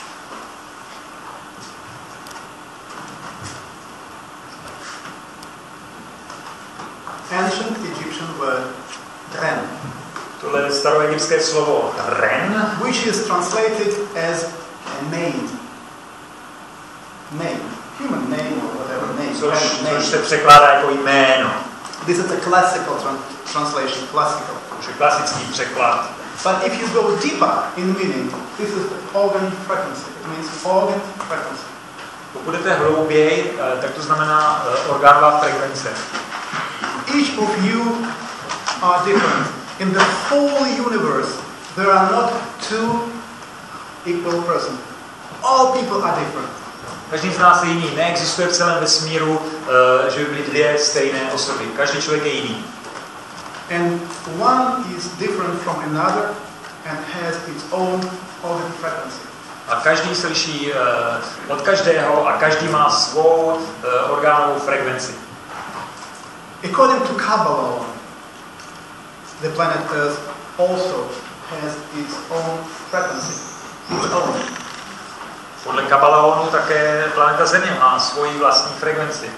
Ancient Egyptian word Ren. Tohle je staroegyptské slovo Ren, which is translated as a name. Name. Human name or whatever name. což se překládá jako jméno. This is a classical translation. Classical. Což je klasický překlad. But if you go deeper in meaning, this is the organ frequency. It means organ frequency. Pokud jdete hlouběji, tak to znamená orgánová frekvence. Each of you are different. In the whole universe, there are not two equal persons. All people are different. Každý z nás je jiný. Neexistuje v celém vesmíru, že by byly 2 stejné osoby. Každý člověk je jiný. And one is different from another and has its own organ frequency. A každý se liší od každého a každý má svou orgánovou frekvenci. According to Kabbalah, the planet Earth also has its own frequency. Its own. Podle Kabalaonu také planeta Země má svoji vlastní frekvenci.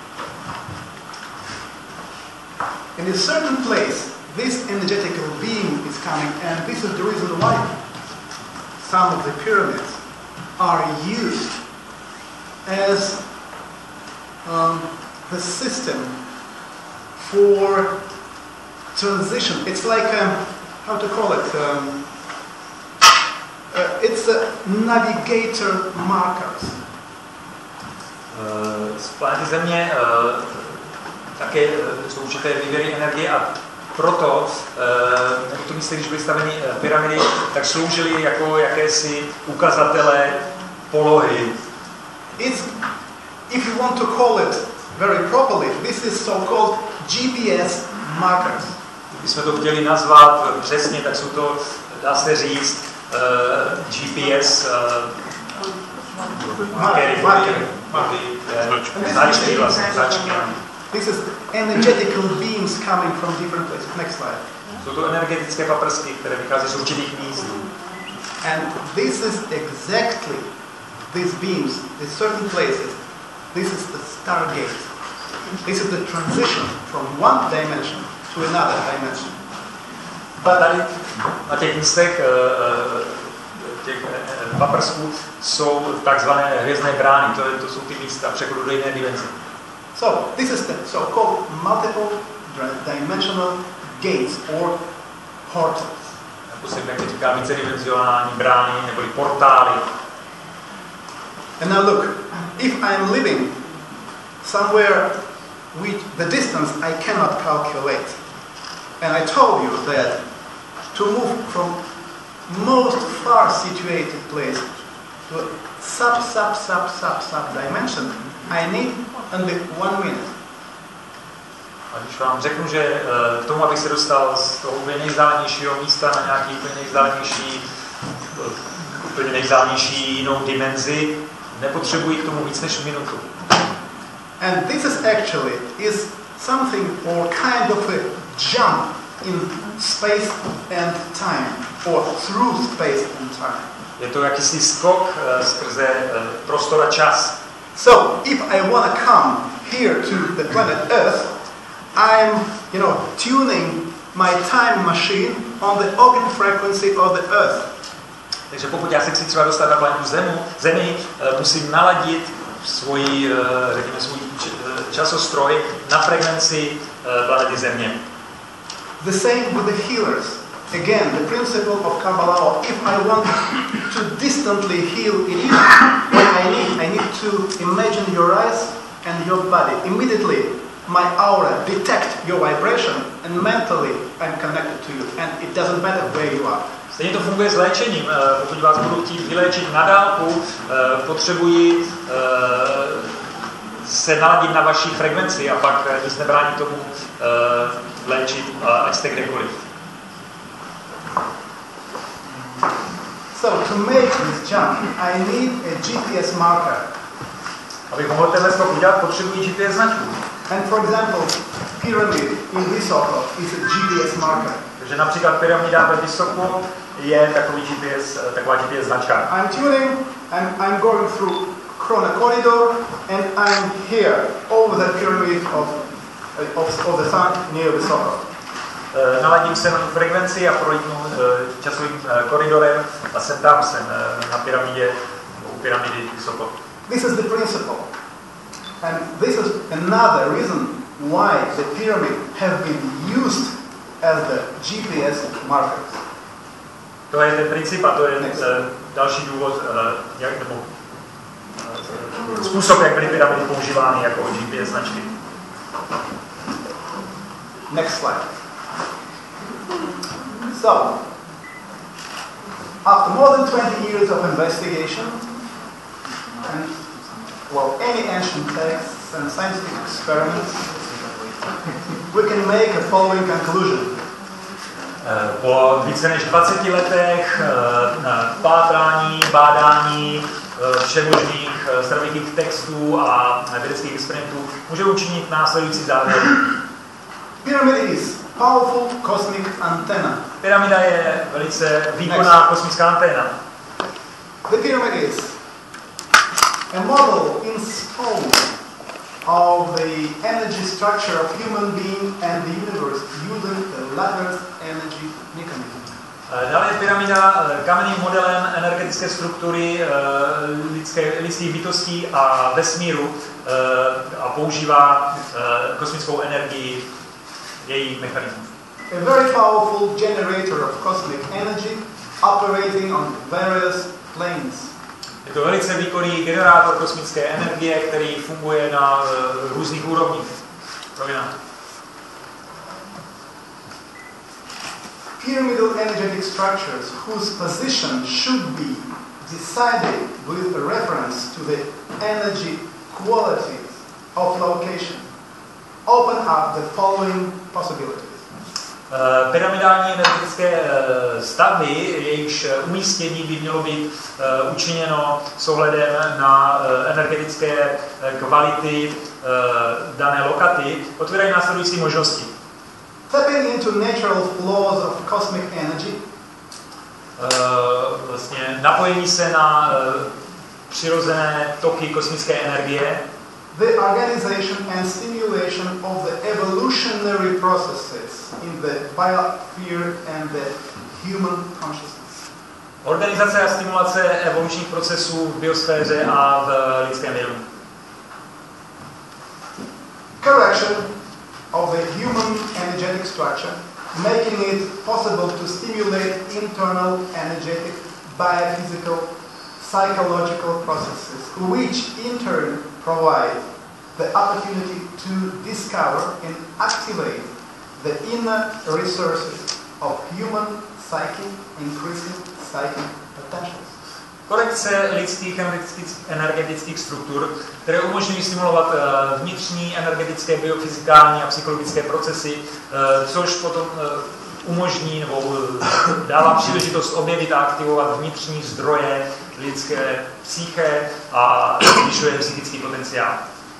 In a certain place, this energetical being is coming, and this is the reason why some of the pyramids are used as the system for transition. It's like how to call it? It's a navigator markers. Z planety Země také jsou určité výběry energie a proto to místě, když byly staveny pyramidy, tak sloužily jako jakési ukazatele polohy. If you want to call it very properly, this is so-called GPS markers. Když jsme to chtěli nazvat přesně, tak jsou to, dá se říct, GPS značky vlastně, značky. This is energetical beams coming from different places. Next slide. Jsou to energetické paprsky, které vychází z určitých míst. And this is exactly these beams, these certain places. This is the stargate. This is the transition from one dimension to another dimension. But tady na těch místech těch paprsků jsou takzvané hvězdné brány. To jsou ty místa přechodu do jiné dimenze. So this is the so-called multiple dimensional gates or portals. Jako se jak říká vícedimenzionální brány neboli portály. And now look, if I am living somewhere with the distance I cannot calculate, and I told you that to move from most far situated place to a sub dimension, I need only 1 minute. A když vám řeknu, že k tomu, abych se dostal z toho úplně nejvzdálenějšího místa na nějaký úplně nejvzdálenější jinou dimenzi, nepotřebuji k tomu víc než minutu. And this is something or kind of a jump in space and time, or through space and time. Je to jakýsi skok skrze prostor a čas. So, if I want to come here to the planet Earth, I'm, tuning my time machine on the organ frequency of the Earth. Takže pokud já se chci třeba dostat na planetu Zemi, musím naladit svůj časostroj na frekvenci planety Země. The same with the healers. Again, the principle of Kabbalah. If I want to distantly heal in you, what I need to imagine your eyes and your body. Immediately, my aura detect your vibration, and mentally I'm connected to you. And it doesn't matter where you are. Stejně to funguje s léčením. Pokud vás budu chtít vyléčit na dálku, potřebuji se naladit na vaší frekvenci a pak nic nebrání tomu léčit, ať jste kdekoliv. So to make this jump, I need a GPS marker. Abych mohl tenhle skok udělat, potřebuji GPS značku. And for example, pyramid in Visoko is a GPS marker. Takže například pyramida ve Vysoku je taková GPS značka. I'm tuning, I'm going through Krona corridor, and I'm here over the pyramid of the sun near Visoko. Naladím se na frekvenci a projdu časovým koridorem a jsem na pyramidě, u pyramidy Vysoko. This is the principle. And this is another reason why the pyramid have been used as the GPS markers. To je ten princip a to je další důvod, způsob, jak byly pyramidy používány jako GPS značky. Next slide. So, after more than 20 years of investigation, and any ancient texts and scientific experiments, we can make a following conclusion. Po více než 20 letech pátrání, bádání všemožných starověkých textů a vědeckých experimentů můžeme učinit následující závěr. Pyramid is powerful cosmic antenna. Pyramida je velice výkonná kosmická anténa. The pyramid is a model in stone of the energy structure of human being and the universe using the latter's energy mechanism. Dále je pyramida kamenným modelem energetické struktury lidských bytostí a vesmíru a používá kosmickou energii jejich mechanismů. A very powerful generator of cosmic energy operating on various planes. Je to velice výkonný generátor kosmické energie, který funguje na různých úrovních. Pyramidal energetic structures whose position should be decided with a reference to the energy qualities of location open up the following possibilities. Pyramidální energetické stavby, jejichž umístění by mělo být učiněno s ohledem na energetické kvality dané lokaty, otvírají následující možnosti. Tapping into natural flows of cosmic energy. Vlastně napojení se na přirozené toky kosmické energie. The organization and stimulation of the evolutionary processes in the biosphere and the human consciousness. Organizace a stimulace evolučních procesů v biosféře a v lidském vědomí. Correction of the human energetic structure, making it possible to stimulate internal energetic, biophysical, psychological processes, which in turn provide the opportunity to discover and activate the inner resources of human psyche, increasing psychic potentials. korekce lidských energetických struktur, které umožňují stimulovat vnitřní energetické, biofyzikální a psychologické procesy, což potom umožní nebo dává příležitost objevit a aktivovat vnitřní zdroje lidské psyché a zvyšuje psychický potenciál.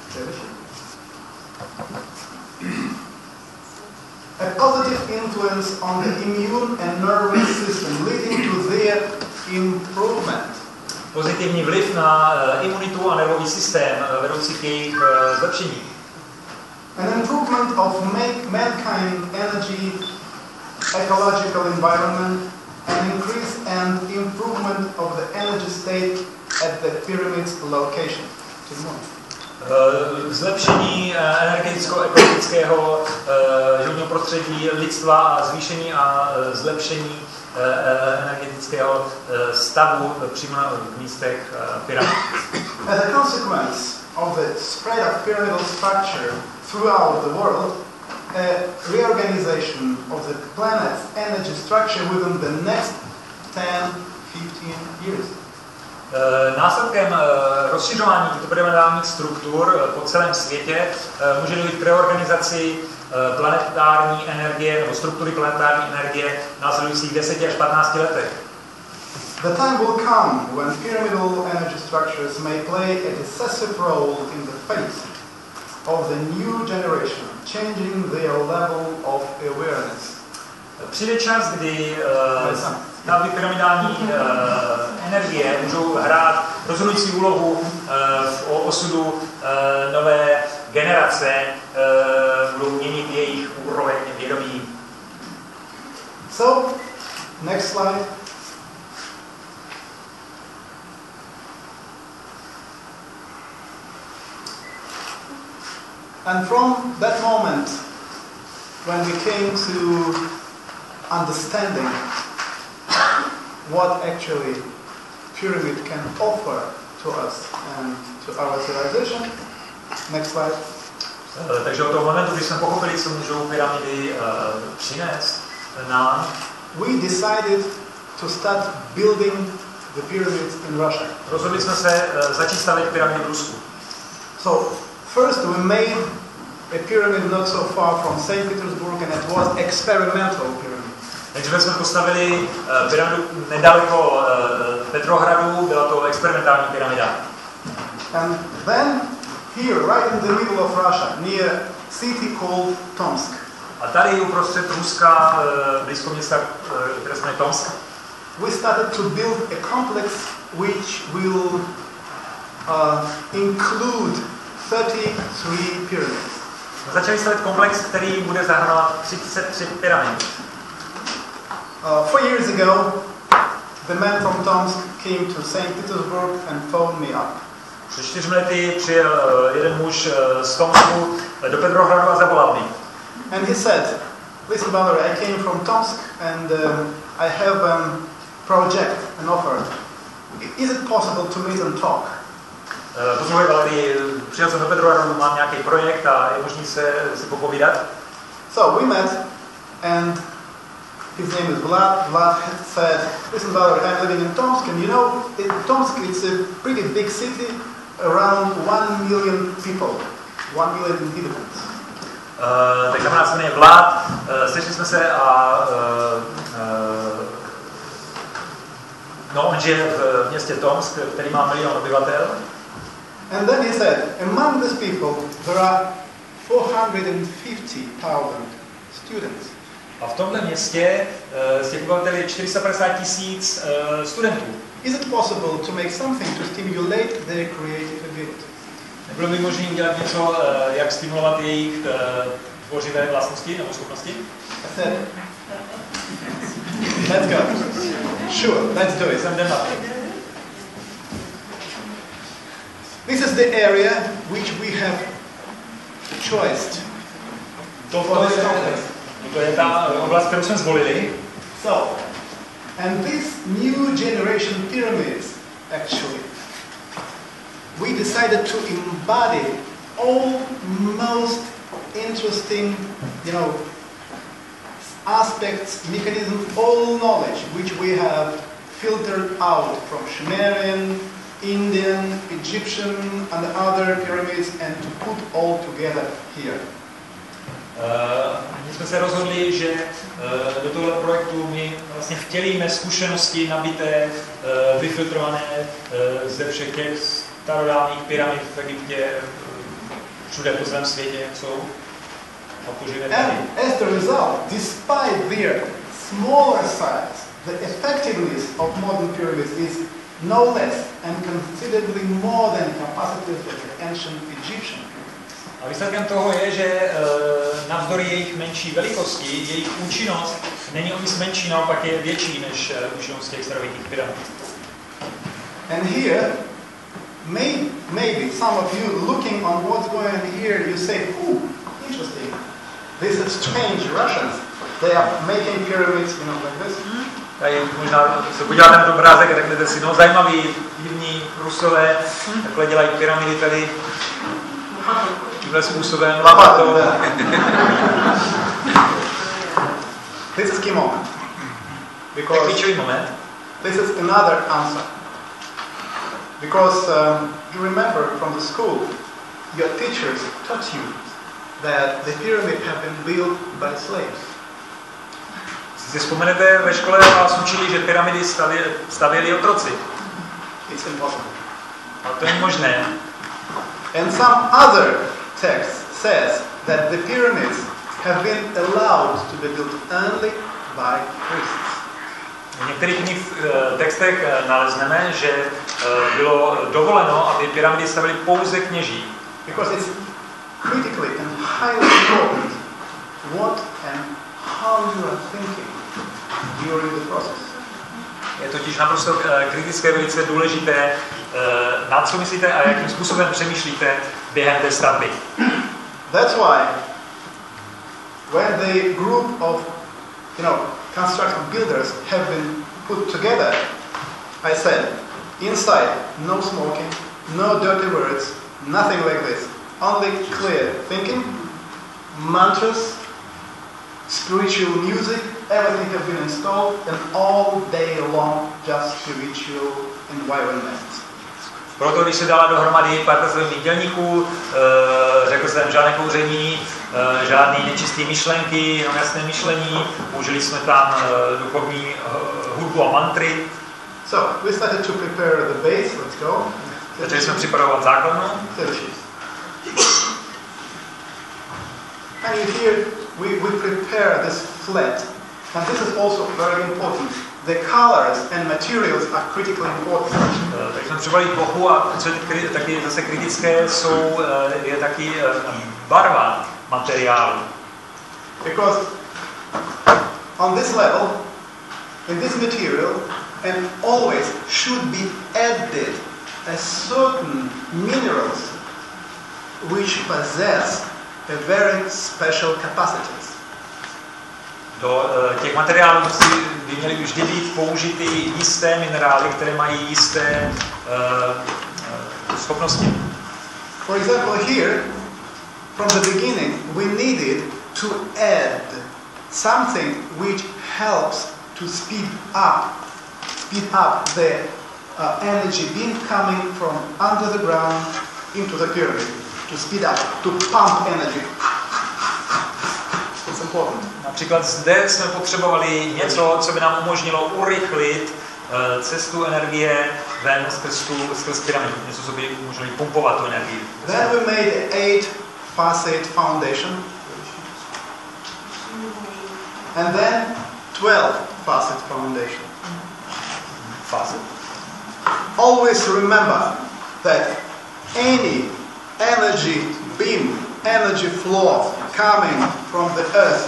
A positive influence on the immune and nervous system, leading to their improvement. Pozitivní vliv na imunitu a nervový systém vedoucí k jejich zlepšení. An improvement of mankind energy, ecological environment, an increase and improvement of the energy state at the pyramid's location. Zlepšení energeticko-ekologického životního prostředí lidstva a zvýšení a zlepšení energetického stavu přímo v místech pyramid. As a consequence of the spread of pyramidal structure throughout the world, a reorganization of the planet's energy structure within the next 10-15 years. Následkem rozšiřování těchto pyramidálních struktur po celém světě může dojít k reorganizaci planetární energie nebo struktury planetární energie v následujících 10 až 15 letech. The time will come when pyramidal energy structures may play a decisive role in the fate of the new generation, changing their level of awareness. Přijde čas, kdy stavby pyramidální energie můžou hrát rozhodující úlohu v osudu nové generace, budou měnit jejich úroveň vědomí. So, next slide. And from that moment, when we came to understanding what actually pyramid can offer to us and to our civilization. Next slide. Takže od toho momentu, když jsme pochopili, co můžou pyramidy přinést nám, we decided to start building the pyramids in Russia. Rozhodli jsme se začít stavět pyramidy v Rusku. So first we made a pyramid not so far from St. Petersburg, and it was experimental pyramid. Takže jsme postavili pyramidu nedaleko Petrohradu, byla to experimentální pyramida. And then here, right in the middle of Russia, near city called Tomsk. A tady uprostřed Ruska, blízko města, které se jmenuje Tomsk, we started to build a complex which will include 33 pyramids. Začali stavět komplex, který bude zahrnovat 33 pyramid. 4 years ago, the man from Tomsk came to St. Petersburg and phoned me up. Před 4 lety přijel jeden muž z Tomsku do Petrohradu a zavolal mě. And he said, listen, brother, I came from Tomsk and I have a project, an offer. Is it possible to meet and talk? Poslouchej, Valery, přijel jsem do Petrohradu, mám nějaký projekt a je možný si popovídat. So we met and his name is Vlad. Vlad said, listen, brother, I'm living in Tomsk, and you know, Tomsk is a pretty big city, around 1 million people, 1 million inhabitants. Tak kamarád se jmenuje Vlad, sešli jsme se a on žije v městě Tomsk, který má 1 milion obyvatel. And then he said, among these people there are 450,000 students. A v tomhle městě z těch obyvatel je 450 000 studentů. Is it possible to make something to stimulate their creative ability? Nebylo by možné udělat něco, jak stimulovat jejich tvořivé vlastnosti nebo schopnosti? I said, let's go. Sure, let's do it. Jsem jdem na to. This is the area which we have choiced. To je ta oblast, kterou jsme zvolili. So, and these new generation pyramids, actually, we decided to embody all most interesting, aspects, mechanisms, all knowledge which we have filtered out from Sumerian, Indian, Egyptian and other pyramids and to put all together here. My jsme se rozhodli, že do tohoto projektu my vlastně vtělíme zkušenosti nabité, vyfiltrované ze všech těch starodávných pyramid v Egyptě, všude po celém světě, jak jsou. And as the result, despite their smaller size, the effectiveness of modern pyramids is no less and considerably more than capacities of the ancient Egyptian pyramids. A výsledkem toho je, že navzdory jejich menší velikosti, jejich účinnost není o nic menší, naopak je větší než účinnost těch starověkých pyramid. And here, maybe some of you looking on what's going on here, you say, "Ooh, interesting. This is strange Russians. They are making pyramids, like this." Tady možná se podíváte na ten obrázek a řeknete si, no zajímavý, divní Rusové, takhle dělají pyramidy tady tímhle způsobem. This is key moment. Because klíčový moment. This is another answer. Because you remember from the school, your teachers taught you that the pyramid have been built by slaves. Si vzpomenete, ve škole vás učili, že pyramidy stavěli otroci. It's impossible. A to je možné. And some other text says that the pyramids have been allowed to be built only by priests. V některých jiných textech nalezneme, že bylo dovoleno, aby pyramidy stavili pouze kněží. Because it's critically and highly important what and how you are thinking during the process. Je totiž naprosto kritické, velice důležité, na co myslíte a jakým způsobem přemýšlíte během té stavby. That's why when the group of construction builders have been put together, I said, inside no smoking, no dirty words, nothing like this. Only clear thinking, mantras, spiritual music, everything has been installed, and all day long just spiritual environment. Proto, když se dala dohromady pár pracovních dělníků, řekl jsem žádné kouření, žádné nečisté myšlenky, jenom jasné myšlení, použili jsme tam duchovní hudbu a mantry. So, we started to prepare the base, let's go. Začali jsme připravovat základnu. And here we prepare this flat. And this is also very important. The colors and materials are critically important. Tak jsme připravili plochu a co je taky zase kritické, je taky barva materiálu. Because on this level, in this material, and always should be added a certain minerals which possess a very special capacities. Do těch materiálů by měly vždy být použity jisté minerály, které mají jisté schopnosti. For example, here, from the beginning, we needed to add something which helps to speed up the energy being coming from under the ground into the pyramid. To speed up, to pump energy. It's important. Například zde jsme potřebovali něco, co by nám umožnilo urychlit cestu energie ven skrz pyramidu. Něco, co by umožnilo pumpovat tu energii. Then we made an 8-facet foundation. And then 12-facet foundation. Facet. Always remember that any energy beam, energy flow coming from the earth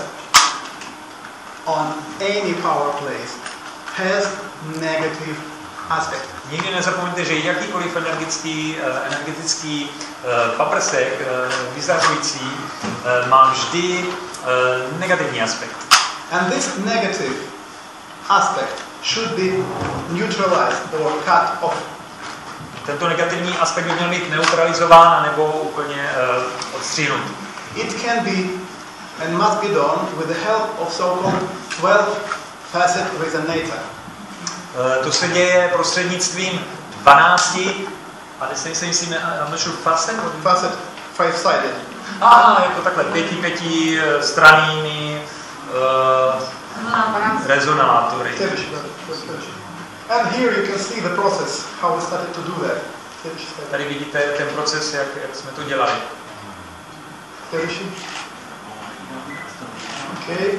on any power place has negative aspect. Nikdy nezapomeňte, že jakýkoliv energetický paprsek vyzařující má vždy negativní aspekt. And this negative aspect should be neutralized or cut off. Tento negativní aspekt by měl být neutralizován nebo úplně odstřínut. It can be and must be done with the help of so-called 12-facet resonator. To se děje prostřednictvím 12, a teď se myslím, facet? Facet, five-sided. Jako takhle, pěti strannými rezonátory. And here you can see the process, how we started to do that. Tady vidíte ten proces, jak jsme to dělali. Okay.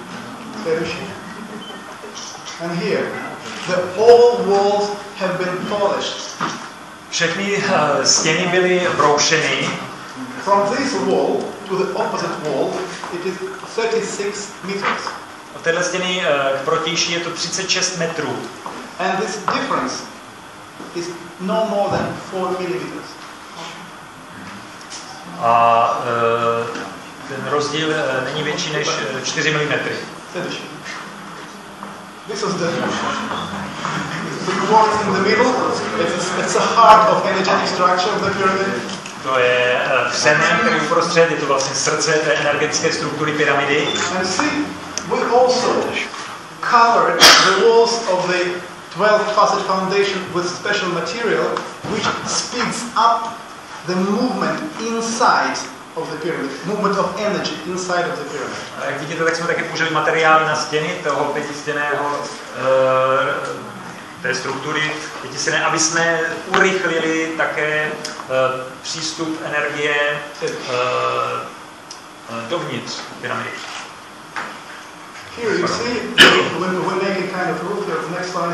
And here, the whole walls have been polished. Všechny stěny byly broušeny. From this wall to the opposite wall, it is 36 meters. Od téhle stěny k protější je to 36 metrů. And this difference is no more than 4 millimeters. A ten rozdíl není větší než 4 mm. This is the quartz in the middle. It's the heart of energetic structure of the pyramid. To je křemen, který uprostřed, je to vlastně srdce té energetické struktury pyramidy. And see, we also covered the walls of the 12th facet foundation with special material which speeds up the movement inside of the pyramid, movement of energy inside of the pyramid. Jak vidíte, tak jsme také použili materiály na stěny toho pětistěného té struktury pětistěné, aby jsme urychlili také přístup energie dovnitř pyramidy. Here you see, we're making kind of roof here. Next slide.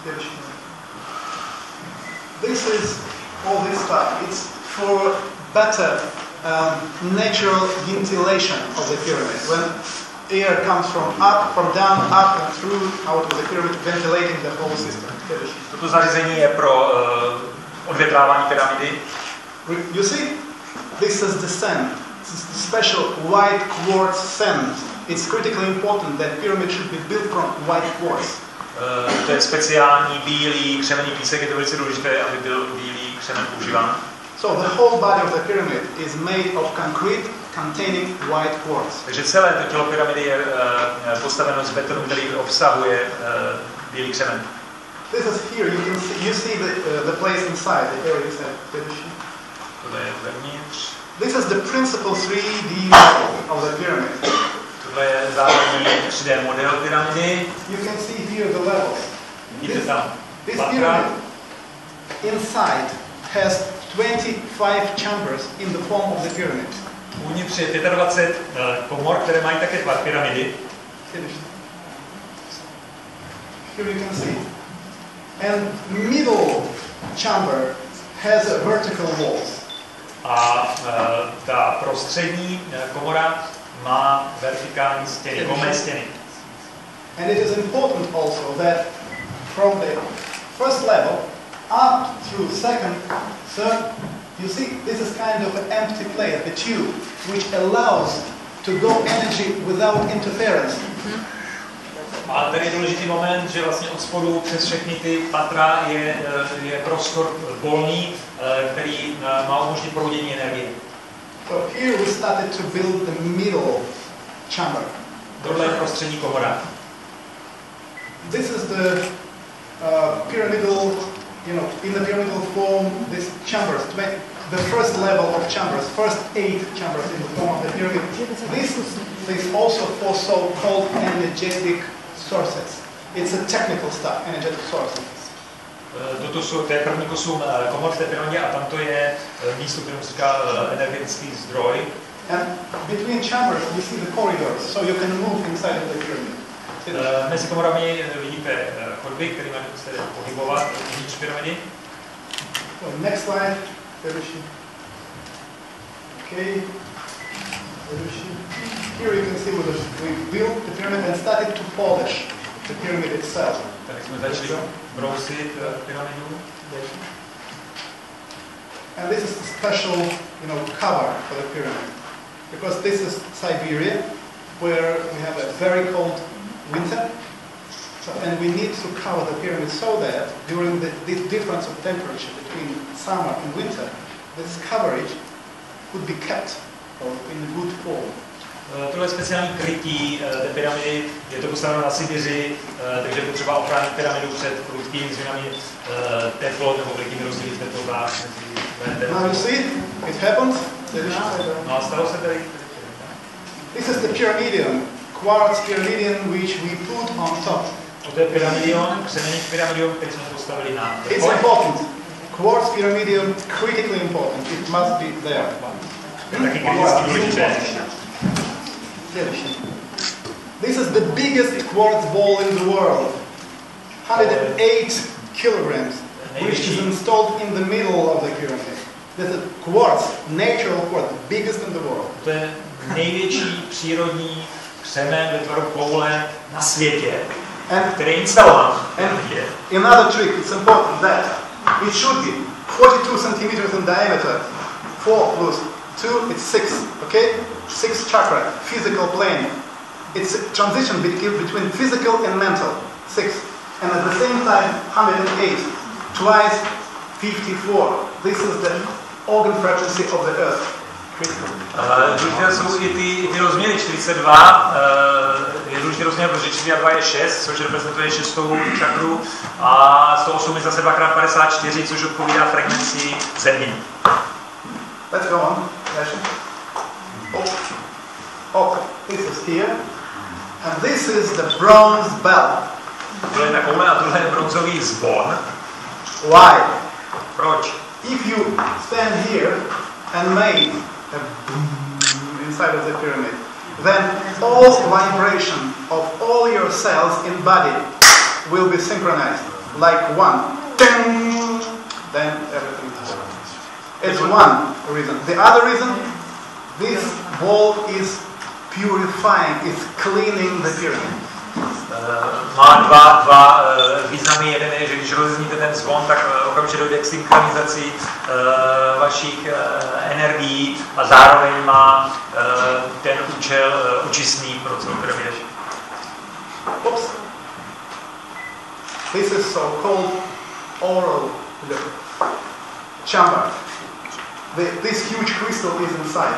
This is all this stuff. It's for better natural ventilation of the pyramid. When air comes from down, up and through out of the pyramid, ventilating the whole system. Toto zařízení je pro odvětrávání pyramidy. You see, this is the sand. This is the special white quartz sand. It's critically important that pyramid should be built from white quartz. To je speciální bílý křemenný písek, je to velice důležité, aby byl bílý křemen používán. So the whole body of the pyramid is made of concrete containing white quartz. Takže celé to tělo pyramidy je postaveno z betonu, který obsahuje bílý křemen. This is here. You see the place inside the area inside. Tohle je vevnitř. This is the principal 3D model of the pyramid. Tohle je základní 3D model pyramidy. You can see here the levels. Vidíte tam This patra. pyramid inside has 25 chambers in the form of the pyramid. Uvnitř je 25 komor, které mají také tvar pyramidy. Here you can see. And middle chamber has a vertical walls. A ta prostřední komora má vertikální stěny, kolmé stěny. And it is important also that from the first level up through second, third, you see this is kind of an empty place, the tube, which allows to go energy without interference. A tady je důležitý moment, že vlastně od spodu přes všechny ty patra je prostor volný, který má umožnit proudění energie. So here we started to build the middle chamber. Tohle je prostřední komora. This is the pyramidal, in the pyramidal form, these chambers, the first level of chambers, first 8 chambers in the form of the pyramid. This is also for so-called energetic sources. It's a technical stuff, energetic sources. To je první 8 komor v té pyramidě a tam to je místo, kterému se říká energetický zdroj. And between chambers you see the corridors, so you can move inside of the pyramid. Mezi komorami vidíte chodby, kterými se pohybovat uvnitř pyramidy. Next slide. Okay. Here you can see we built the pyramid and started to polish the pyramid itself. Tak jsme začali brousit pyramidu. And this is a special, cover for the pyramid, because this is Siberia, where we have a very cold winter, and we need to cover the pyramid so that during this difference of temperature between summer and winter, this coverage could be kept in a good form. Tohle je speciální krytí té pyramidy, je to postaveno na Sibiři, takže je potřeba ochránit pyramidu před prudkými změnami teplot nebo velikými rozdíly v teplotách. Now you see, it happened. No a stalo se tady. This is the pyramidion, quartz pyramidion, which we put on top. To je pyramidion, křemeník pyramidion, který jsme postavili na It's important. Quartz pyramidion, critically important. It must be there. taky kriticky důležité. This is the biggest quartz ball in the world. 108 kilograms, which is installed in the middle of the pyramid. This is quartz, natural quartz, biggest in the world. To je největší přírodní křemen ve tvaru koule na světě, který je instalován. Another trick, it's important that it should be 42 centimeters in diameter. 4 plus 2, it's 6, okay? 6 chakra, physical plane. It's a transition between physical and mental, 6. And at the same time, 108, twice 54. This is the organ frequency of the earth. Důležité jsou i ty rozměry 42, je důležitý rozměr, protože 42 je 6, což reprezentuje 6. čakru, a 108 je zase 2x54, což odpovídá frekvenci Země. Let's go on. Oh, this is here. And this is the bronze bell. Tohle je ta koule a tohle je bronzový zvon. Why? Proč? If you stand here and make a boom inside of the pyramid, then all vibration of all your cells in body will be synchronized like one. Ding! Then everything is over. It's one reason. The other reason, this ball is purifying, it's cleaning the pyramid. Má dva významy. Jeden je, že když rozezníte ten zvon, tak okamžitě dojde k synchronizaci vašich energií a zároveň má ten účel očistný pro celou pyramidu. Oops. This is so-called oral chamber. This huge crystal is inside.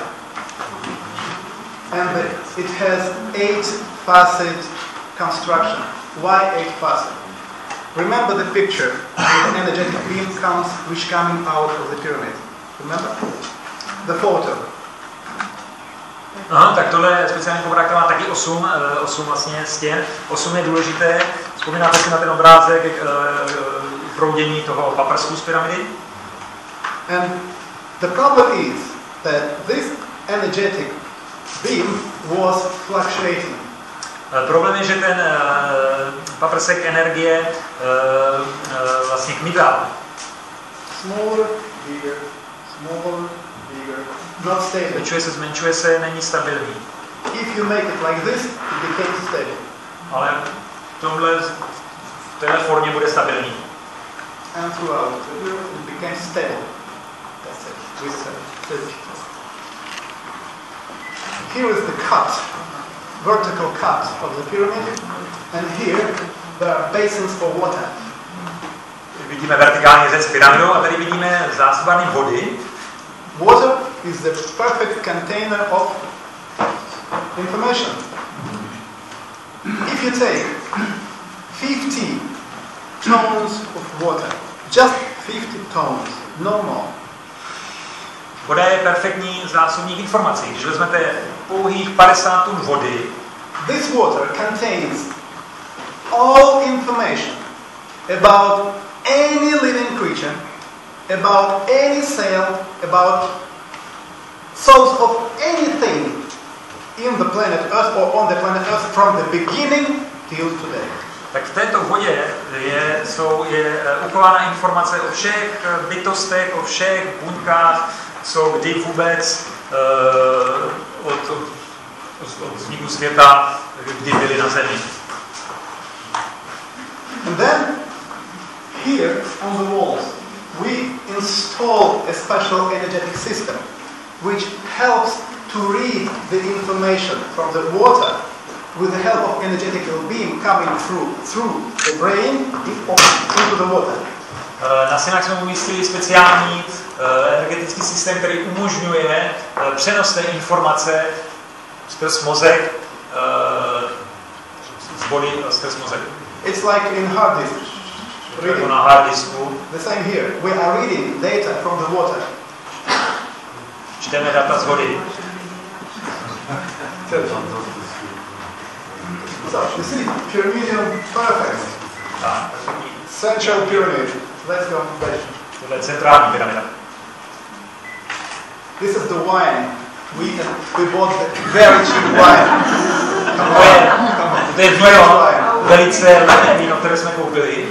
And it has 8-facet construction. Why 8-facet? Remember the picture with an energetic beam which coming out of the pyramid. Remember? The photo. Aha, tak tohle je speciální komora, která má taky 8 vlastně stěn. 8 je důležité. Vzpomínáte si na ten obrázek proudění toho paprsku z pyramidy? And the problem is that this energetic beam was fluctuating. Problém je, že ten paprsek energie vlastně kmital. Smaller, bigger, not stable. Zmenšuje se, není stabilní. If you make it like this, it becomes stable. Ale v téhle formě bude stabilní. And throughout it became stable. That's it. We said. Here is the cut, vertical cut of the pyramid, and here there are basins for water. Vidíme vertikální řez pyramidou a tady vidíme zásobárny vody. Water is the perfect container of information. If you take 50 tons of water, just 50 tons, no more. Voda je perfektní zásobník informací. Když vezmete pouhých 50 tun vody, this water contains all information about any living creature, about any cell, about source of anything in the planet Earth or on the planet Earth from the beginning till today. Tak v této vodě je uchována informace o všech bytostech, o všech buňkách, co kdy vůbec od vzniku světa, kdy byli na Zemi. And then here on the walls we install a special energetic system which helps to read the information from the water with the help of energetical beam coming through the brain into the water. Na stěnách jsme umístili speciální energetický systém, který umožňuje přenos té informace skrz mozek, z body skrz mozek. It's like in hard disk. Jako na hard disku. The same here. We are reading data from the water. Čteme data z vody. So, you see, pyramidal perfect. Tak, Central pyramid. Let's go. tohle je centrální pyramida. This is the wine. We bought the very cheap wine. Come on. To je víno, velice levné víno, které jsme koupili.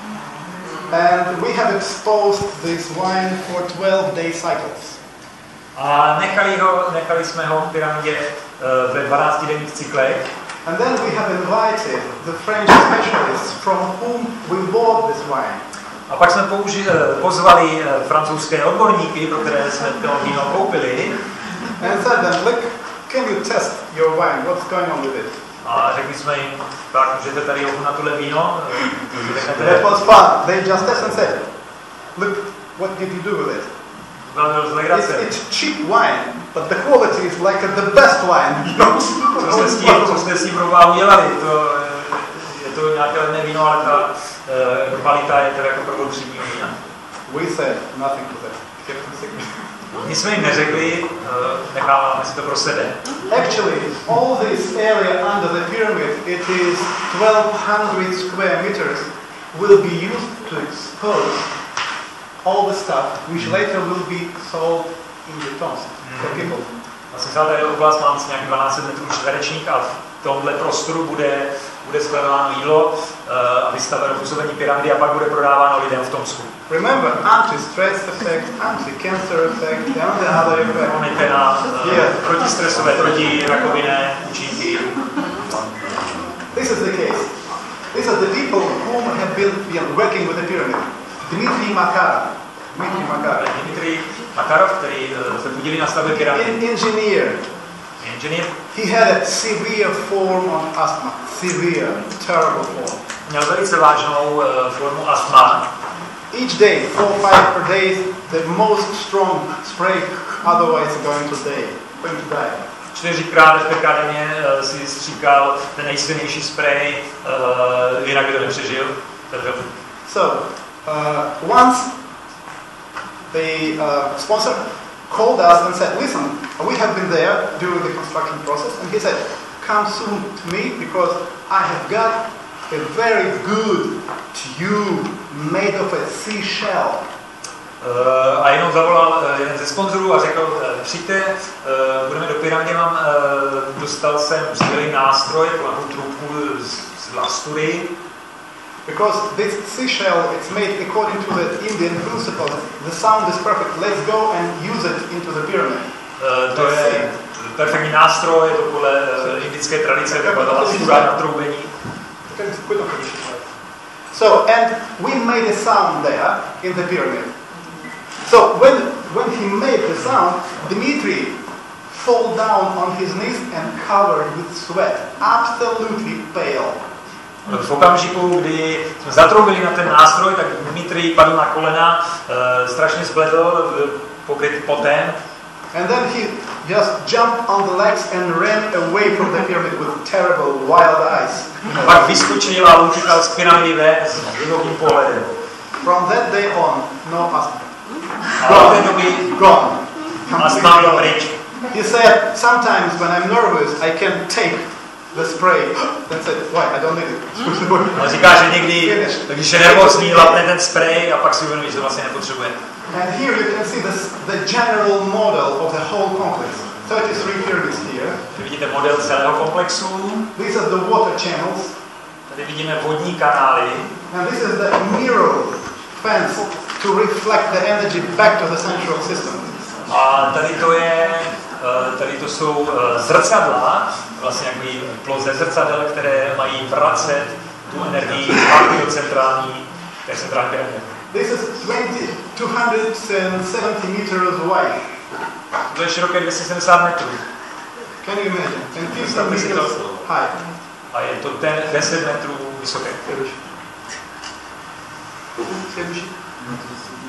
And we have exposed this wine for 12-day cycles. A nechali jsme ho v pyramidě ve 12denních cyklech. And then we have invited the French specialists from whom we bought this wine. A pak jsme pozvali francouzské odborníky, pro které jsme to víno koupili. And said them, look, can you test your wine? What's going on with it? A řekli jsme jim, tak můžete tady ochutnat tohle víno. That was fun. They just tested and said, look, what did you do with it? It's cheap wine, but the quality is like the best wine. Co jste s tím prová udělali? Je to nějaké levné víno, ale ta kvalita je teda jako prvotřídního vína. We said nothing to that. Kept them secret. My jsme jim neřekli, necháváme si to pro sebe. Actually, all this area under the pyramid, it is 1,200 square meters, will be used to expose all the stuff which later will be sold in the towns for people. Vlastně celá tady oblast mám asi nějakých 12 metrů čtverečních a v tomhle prostoru bude skladováno jídlo a vystaveno působení pyramidy a pak bude prodáváno lidem v Tomsku. Remember, anti-stress effect, anti-cancer effect, and the other effect. Máte na protistresové, protirakovinné účinky. This is the case. These are the people whom have been working with the pyramid. Dmitry Makarov. Dmitry Makarov, který se podílí na stavbě pyramidy. Engineer. He had a severe form of asthma. Severe, terrible form. Měl velice vážnou formu astma. Each day, 4 or 5 per day, the most strong spray, otherwise going to die. 4krát denně si stříkal ten nejsilnější spray, jinak by to nepřežil. So, once the sponsor called us and said, listen, we have been there during the construction process, and he said, come soon to me because I have got a very good tube made of a seashell. A jenom zavolal jeden ze sponzorů a řekl, přijďte, budeme do pyramidy, dostal jsem skvělý nástroj, takovou trubku z lastury. Because this seashell, it's made according to the Indian principle. The sound is perfect. Let's go and use it into the pyramid. To je perfektní nástroj, je to podle indické tradice, taková ta lastura na troubení. So, and we made a sound there in the pyramid. So, when he made the sound, Dmitry fell down on his knees and covered with sweat, absolutely pale. V okamžiku, kdy jsme zatroubili na ten nástroj, tak Dmitry padl na kolena, strašně zbledl, pokryt potem. And then he just jumped on the legs and ran away from the pyramid with terrible wild eyes. Pak vyskočil a utíkal z pyramidy ven s divokým pohledem. From that day on, no asthma. A od té doby Gone. astma byl pryč. He said, sometimes when I'm nervous, I can take the spray. That's it. Why? I don't need it. On říká, že někdy, když je nervózní, lapne ten spray a pak si uvědomí, že to vlastně nepotřebuje. And here you can see the general model of the whole complex. 33 pyramids here. Tady vidíte model celého komplexu. These are the water channels. Tady vidíme vodní kanály. And this is the mirror fence to reflect the energy back to the central system. A tady to jsou zrcadla, vlastně jaký ploze zrcadel, které mají vracet tu energii do centrální pyramidy. This is 270 meters wide. To je široké 270 metrů. Can you imagine? And 50 meters high. A je to 10 metrů vysoké.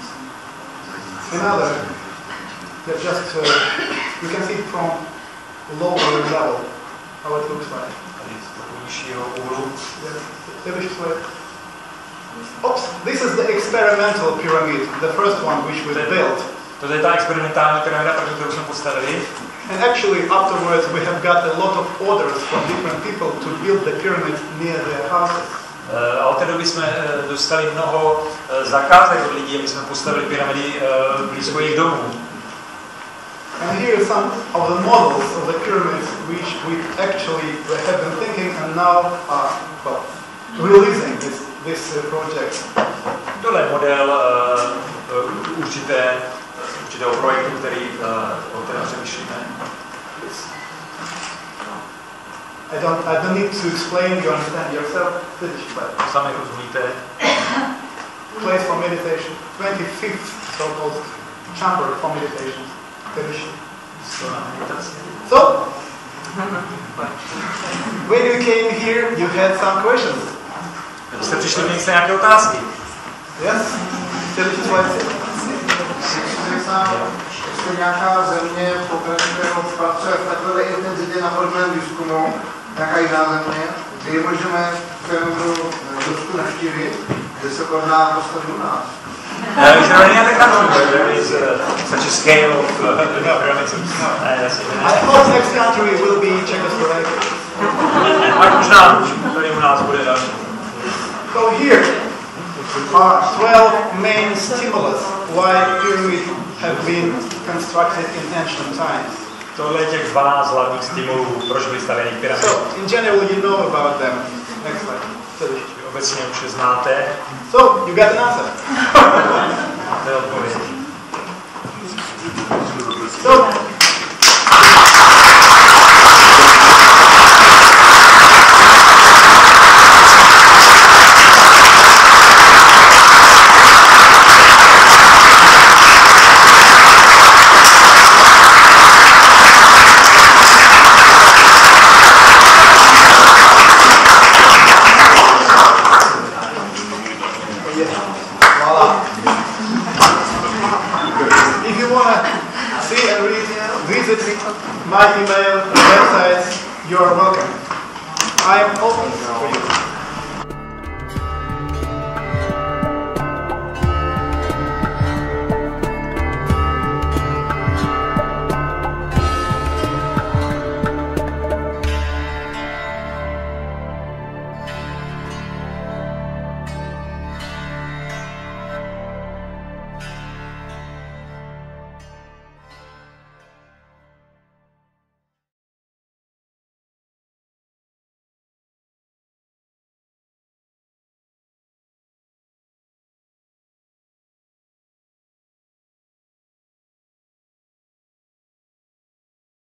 Another, just you can see from lower level, how it looks like. Tady z toho nižšího úhlu. Oops, this is the experimental pyramid, the first one which we built. To je ta experimentální pyramida, první, kterou jsme postavili. And actually afterwards we have got a lot of orders from different people to build the pyramid near their houses. A od té doby jsme dostali mnoho zakázek od lidí, aby jsme postavili pyramidy blízko jejich domů. And here are some of the models of the pyramids which we actually have been thinking and now are releasing this project. Tohle je model určitého projektu, o kterém přemýšlíme. I don't need to explain, you understand yourself. Sami rozumíte. Place for meditation, 25th so-called chamber for meditation. So, when you came here, you had some questions. Jste přišli, měli jste nějaké otázky? Yes? Jestli nějaká země pokračuje pracuje v takové intenzitě na podobném výzkumu, nějaká jiná země, kdy můžeme Rusku navštívit, kde se koná postaví u nás. Is there any other country where there is such a scale of pyramids? I hope next country will be Czechoslovakia. Ať možná tady u nás bude další. So here are 12 main stimulus why pyramids have been constructed in ancient times. Tohle je těch 12 hlavních stimulů, proč byly stavěny pyramidy. So in general you know about them. Next slide. Obecně už je znáte. So you got an answer. Máte odpověď. So my email and websites, you are welcome. I am open for you.